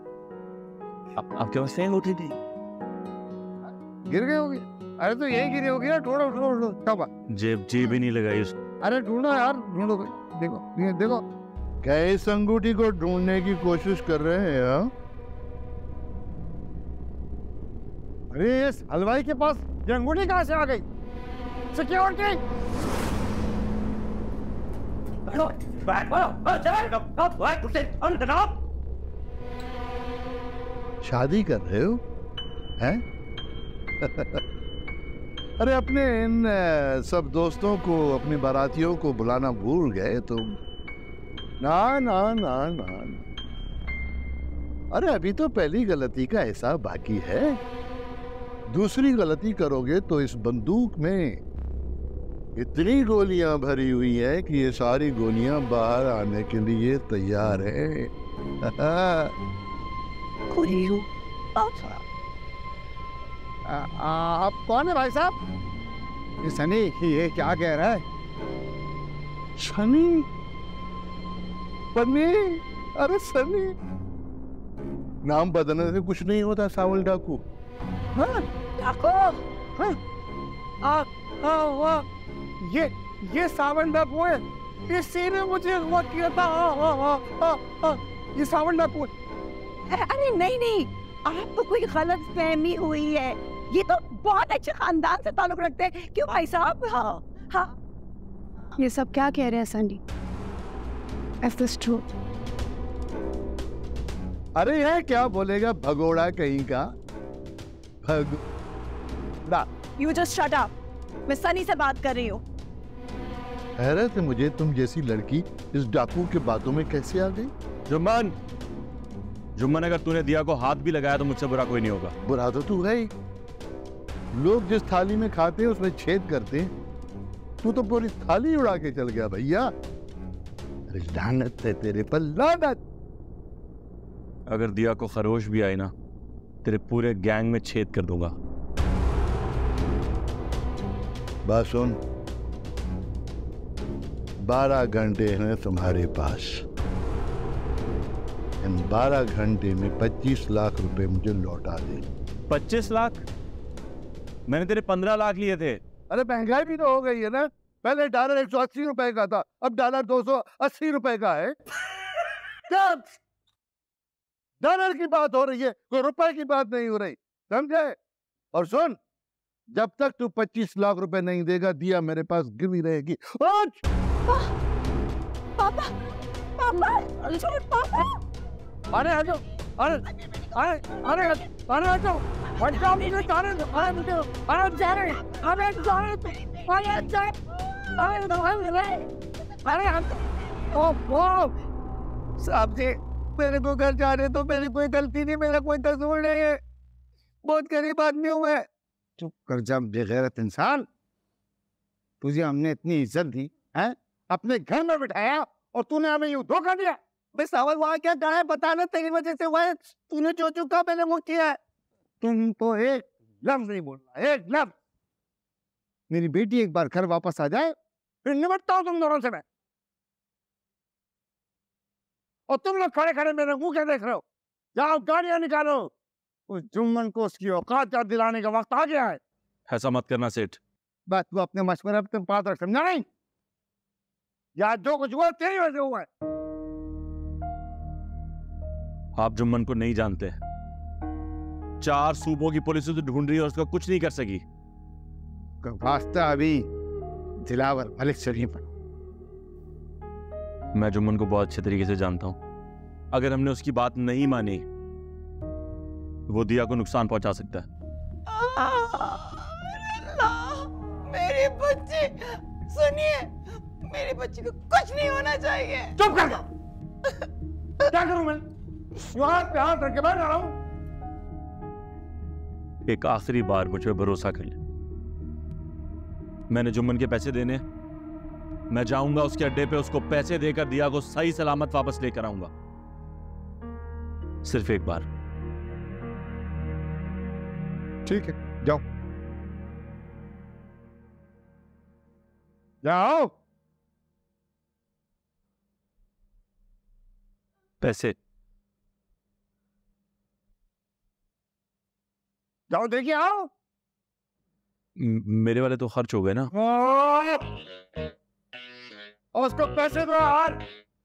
आपके पास है अंगूठी? थी गिर गई होगी। अरे तो यही गिरी होगी ना। ढूंढो ढूंढो ढूंढो। जेब ही नहीं लगाई उसको। अरे ढूंढो यार, ढूंढो। देखो ये देखो, क्या इस अंगूठी को ढूंढने की कोशिश कर रहे हैं? हाँ? अरे इस हलवाई के पास ये अंगूठी कहाँ से आ गई? सिक्योरिटी! शादी कर रहे हो? हैं? अरे अपने इन सब दोस्तों को, अपने बारातियों को बुलाना भूल गए तुम? ना ना ना ना, अरे अभी तो पहली गलती का हिसाब बाकी है। दूसरी गलती करोगे तो इस बंदूक में इतनी गोलियां भरी हुई है कि ये सारी गोलियां बाहर आने के लिए तैयार है। आप कौन है भाई साहब? ये सनी ये क्या कह रहा है? सनी? पन्नी? अरे सनी, नाम बदलने से कुछ नहीं होता सावल डाकू। हाँ? डाकू? हाँ? ये सावन डाकू है। इसी ने मुझे अगवा किया था। ये सावन डाकू है। अरे नहीं, आपको कोई गलत फहमी हुई है। ये तो बहुत अच्छे खानदान से ताल्लुक रखते हैं। क्यों भाई साहब? हाँ। ये सब क्या कह रहे हैं सनी? Is this true? अरे यार क्या बोलेगा भगोड़ा कहीं का। भगोड़ा। You just shut up. मैं सनी से बात कर रही हूँ। हैरत है मुझे, तुम जैसी लड़की इस डाकू के बातों में कैसे आ गई? जुम्मन, अगर तूने दिया को हाथ भी लगाया तो मुझसे बुरा कोई नहीं होगा। बुरा तो तू है ही। लोग जिस थाली में खाते हैं उसमें छेद करते हैं, तू तो पूरी थाली उड़ा के चल गया भैया। अरे लानत है तेरे पर, लानत। अगर दिया को खरोश भी आई ना, तेरे पूरे गैंग में छेद कर दूंगा। बात सुन, 12 घंटे हैं तुम्हारे पास। इन 12 घंटे में 25 लाख रुपए मुझे लौटा दे। 25 लाख? मैंने तेरे 15 लाख लिए थे। अरे महंगाई भी तो हो गई है ना। पहले डॉलर 180 रुपए का था, अब डॉलर 280 रुपए का है। डॉलर की बात हो रही है, कोई रुपए की बात नहीं हो रही, समझे? और सुन, जब तक तू 25 लाख रुपए नहीं देगा, दिया मेरे पास गिरवी रहेगी। पापा, पापा। अरे हटो, साहब जी, मेरे को घर जाने तो, मेरी कोई गलती नहीं, मेरा कोई कसूर नहीं है। बहुत गरीब आदमी हूँ मैं। चुप कर जा बेगैरत इंसान। तुझे हमने इतनी इज्जत दी है, अपने घर में बिठाया, और तूने हमें यूं धोखा दिया। बे सावल, वहाँ क्या डरा है बताना, तेरी वजह से हुआ है। तूने जो चुका मैंने वो किया है। तुम तो एक लफ्ज नहीं बोलना, एक लफ्ज। मेरी बेटी एक बार घर वापस आ जाए, फिर निपटता हूँ तुम दोनों से मैं। और तुम लोग खड़े खड़े मेरे मुंह क्या देख रहे हो? जाओ गाड़ियां निकालो। उस जुम्मन को उसकी औकात याद दिलाने का वक्त आ गया है। ऐसा मत करना सेठ। बात तू अपने मशवरे पे पास रख, समझा नहीं? यार जो कुछ हुआ तेरी वजह से हुआ है। आप जुम्मन को नहीं जानते। 4 सूबों की पुलिस उसे ढूंढ रही है और उसका कुछ नहीं कर सकी। वास्ता अभी दिलावर मलिक शरीफ। मैं जुम्मन को बहुत अच्छे तरीके से जानता हूं। अगर हमने उसकी बात नहीं मानी, वो दिया को नुकसान पहुंचा सकता है। मेरे बच्चे, सुनिए, मेरे बच्चे को कुछ नहीं होना चाहिए। चुप कर। क्या करूं मैं? यहाँ पे हाथ रख के बैठ रहा हूं। एक आखिरी बार मुझ पे भरोसा कर ले। मैंने जुम्मन के पैसे देने, मैं जाऊंगा उसके अड्डे पे, उसको पैसे देकर दिया को सही सलामत वापस लेकर आऊंगा। सिर्फ एक बार। ठीक है, जाओ जाओ। पैसे जाओ, देखिए आओ। मेरे वाले तो खर्च हो गए ना। और उसको पैसे दो यार।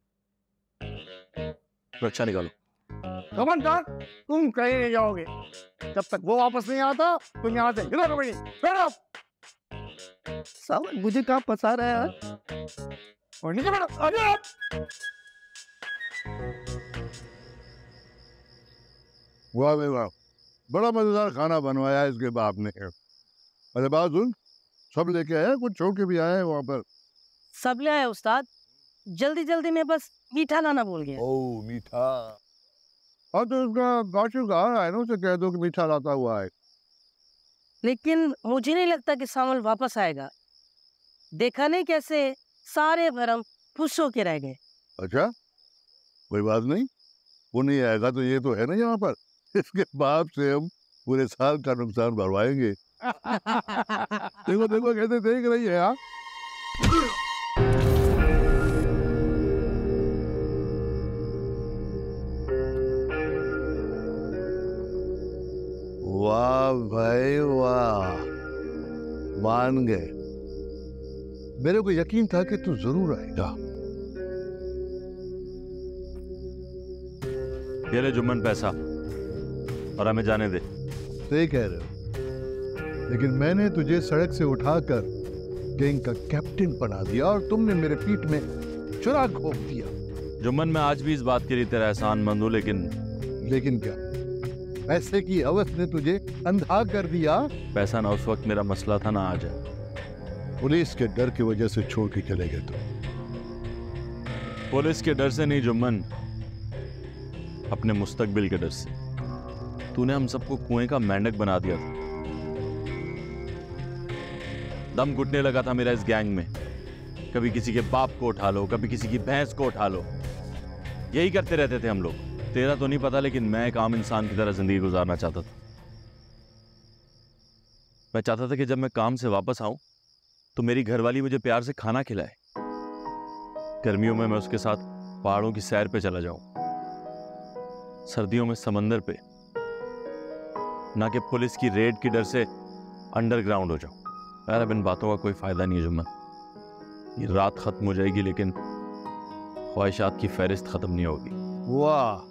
रक्षा निकालो। खबरदार, तुम कहीं नहीं जाओगे जब तक वो वापस नहीं आता। तुम यहाँ से इधर भी नहीं। सावन मुझे कहाँ फंसा रहा है यार? और नीचे बैठो। अरे वाह भाई वाह, बड़ा मजेदार खाना बनवाया है इसके बाप ने। अरे बात सुन, सब लेके आया, कुछ छोड़ के भी आया है वहाँ पर? सब ले आया उस्ताद, जल्दी जल्दी में बस मीठा लाना भूल गया। ओह मीठा। और तो उसका गाशु कहा है ना, उसे कह दो कि मीठा लाता हुआ है। लेकिन मुझे नहीं लगता कि सावल वापस आएगा। देखा नहीं कैसे सारे भरम खुश होके रह गए। अच्छा, कोई बात नहीं, वो नहीं आएगा तो ये तो है ना यहाँ पर इसके बाप से हम पूरे साल का नुकसान भरवाएंगे। देखो देखो कैसे देख रही है आप। वाह भाई वाह, मान गए। मेरे को यकीन था कि तू जरूर आएगा। ये ले जुम्मन पैसा और हमें जाने दे। सही कह रहे हो, लेकिन मैंने तुझे सड़क से उठाकर गैंग का कैप्टन बना दिया और तुमने मेरे पीठ में चुरा घोंप दिया। जुम्मन, मैं आज भी इस बात के लिए तेरा एहसानमंद हूं, लेकिन क्या? पैसे की हवस ने तुझे अंधा कर दिया। पैसा ना उस वक्त मेरा मसला था, ना आज है। पुलिस के डर की वजह से छोड़ के चले गए तुम। पुलिस के डर से नहीं जुम्मन, अपने मुस्तकबिल के डर से। तूने हम सबको कुएं का मेंढक बना दिया था। दम घुटने लगा था मेरा इस गैंग में। कभी किसी के बाप को उठा लो, कभी किसी की भैंस को उठा लो, यही करते रहते थे हम लोग। तेरा तो नहीं पता, लेकिन मैं एक आम इंसान की तरह जिंदगी गुजारना चाहता था। मैं चाहता था कि जब मैं काम से वापस आऊं तो मेरी घरवाली मुझे प्यार से खाना खिलाए। गर्मियों में मैं उसके साथ पहाड़ों की सैर पे चला जाऊं, सर्दियों में समंदर पे, ना कि पुलिस की रेड की डर से अंडरग्राउंड हो जाऊं। यार, अब इन बातों का कोई फायदा नहीं है जुम्मन। ये रात खत्म हो जाएगी लेकिन ख्वाहिशात की फहरिस्त खत्म नहीं होगी। वाह,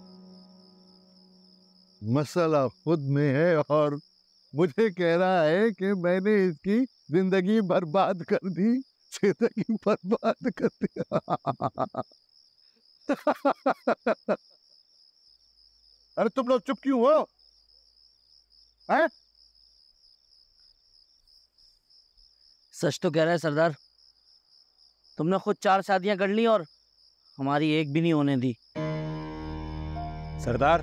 मसला खुद में है और मुझे कह रहा है कि मैंने इसकी जिंदगी बर्बाद कर दी, जिंदगी बर्बाद कर दी। अरे तुम लोग चुप क्यों हो? हैं? सच तो कह रहा है सरदार, तुमने खुद 4 शादियां कर ली और हमारी एक भी नहीं होने दी। सरदार,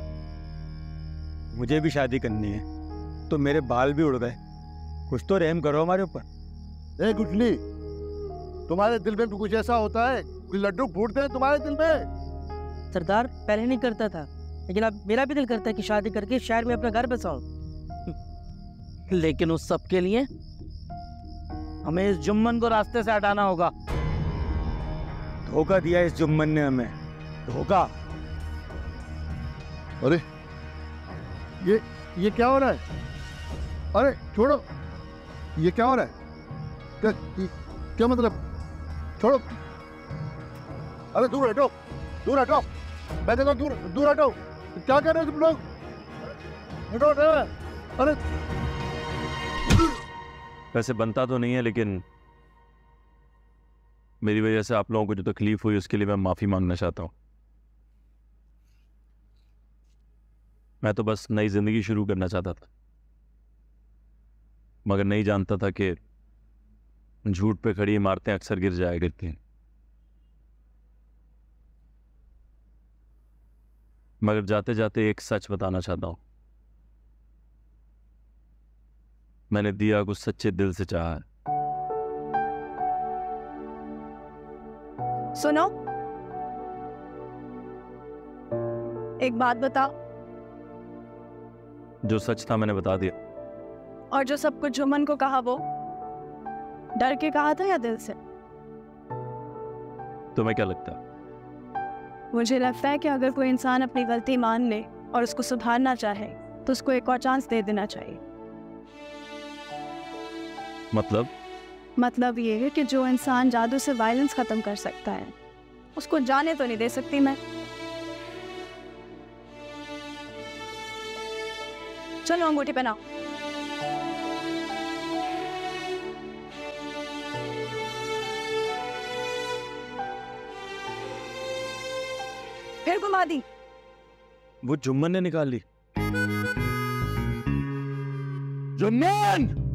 मुझे भी शादी करनी है तो मेरे बाल भी उड़ गए। कुछ तो रहम करो हमारे ऊपर। ए गुठली, तुम्हारे दिल में भी कुछ ऐसा होता है? कुछ लड्डू फूटते हैं तुम्हारे दिल में? सरदार, पहले नहीं करता था, लेकिन अब मेरा भी दिल करता है कि शादी करके शहर में अपना घर बसाऊं। लेकिन उस सब के लिए हमें इस जुम्मन को रास्ते से हटाना होगा। धोखा दिया इस जुम्मन ने हमें, धोखा। अरे ये क्या हो रहा है? अरे छोड़ो, ये क्या हो रहा है? क्या मतलब? छोड़ो, अरे दूर हटो, दूर हटो, मैं कहता हूँ दूर हटो। क्या कर रहे हो तुम लोग? हटो, अरे वैसे बनता तो नहीं है, लेकिन मेरी वजह से आप लोगों को जो तकलीफ हुई उसके लिए मैं माफी मांगना चाहता हूं। मैं तो बस नई जिंदगी शुरू करना चाहता था, मगर नहीं जानता था कि झूठ पे खड़ी इमारतें अक्सर गिर जाया करती हैं। मगर जाते जाते एक सच बताना चाहता हूं। मैंने दिया कुछ सच्चे दिल से चाहा है। सुनो, एक बात बताओ। जो सच था मैंने बता दिया। और जो सब कुछ जुम्मन को कहा वो डर के कहा था या दिल से? तुम्हें क्या लगता? मुझे लगता है कि अगर कोई इंसान अपनी गलती मान ले और उसको सुधारना चाहे तो उसको एक और चांस दे देना चाहिए। मतलब ये है कि जो इंसान जादू से वायलेंस खत्म कर सकता है उसको जाने तो नहीं दे सकती मैं। चलो अंगूठी पहनाओ। फिर घुमा दी। वो जुम्मन ने निकाल ली। जुम्मन!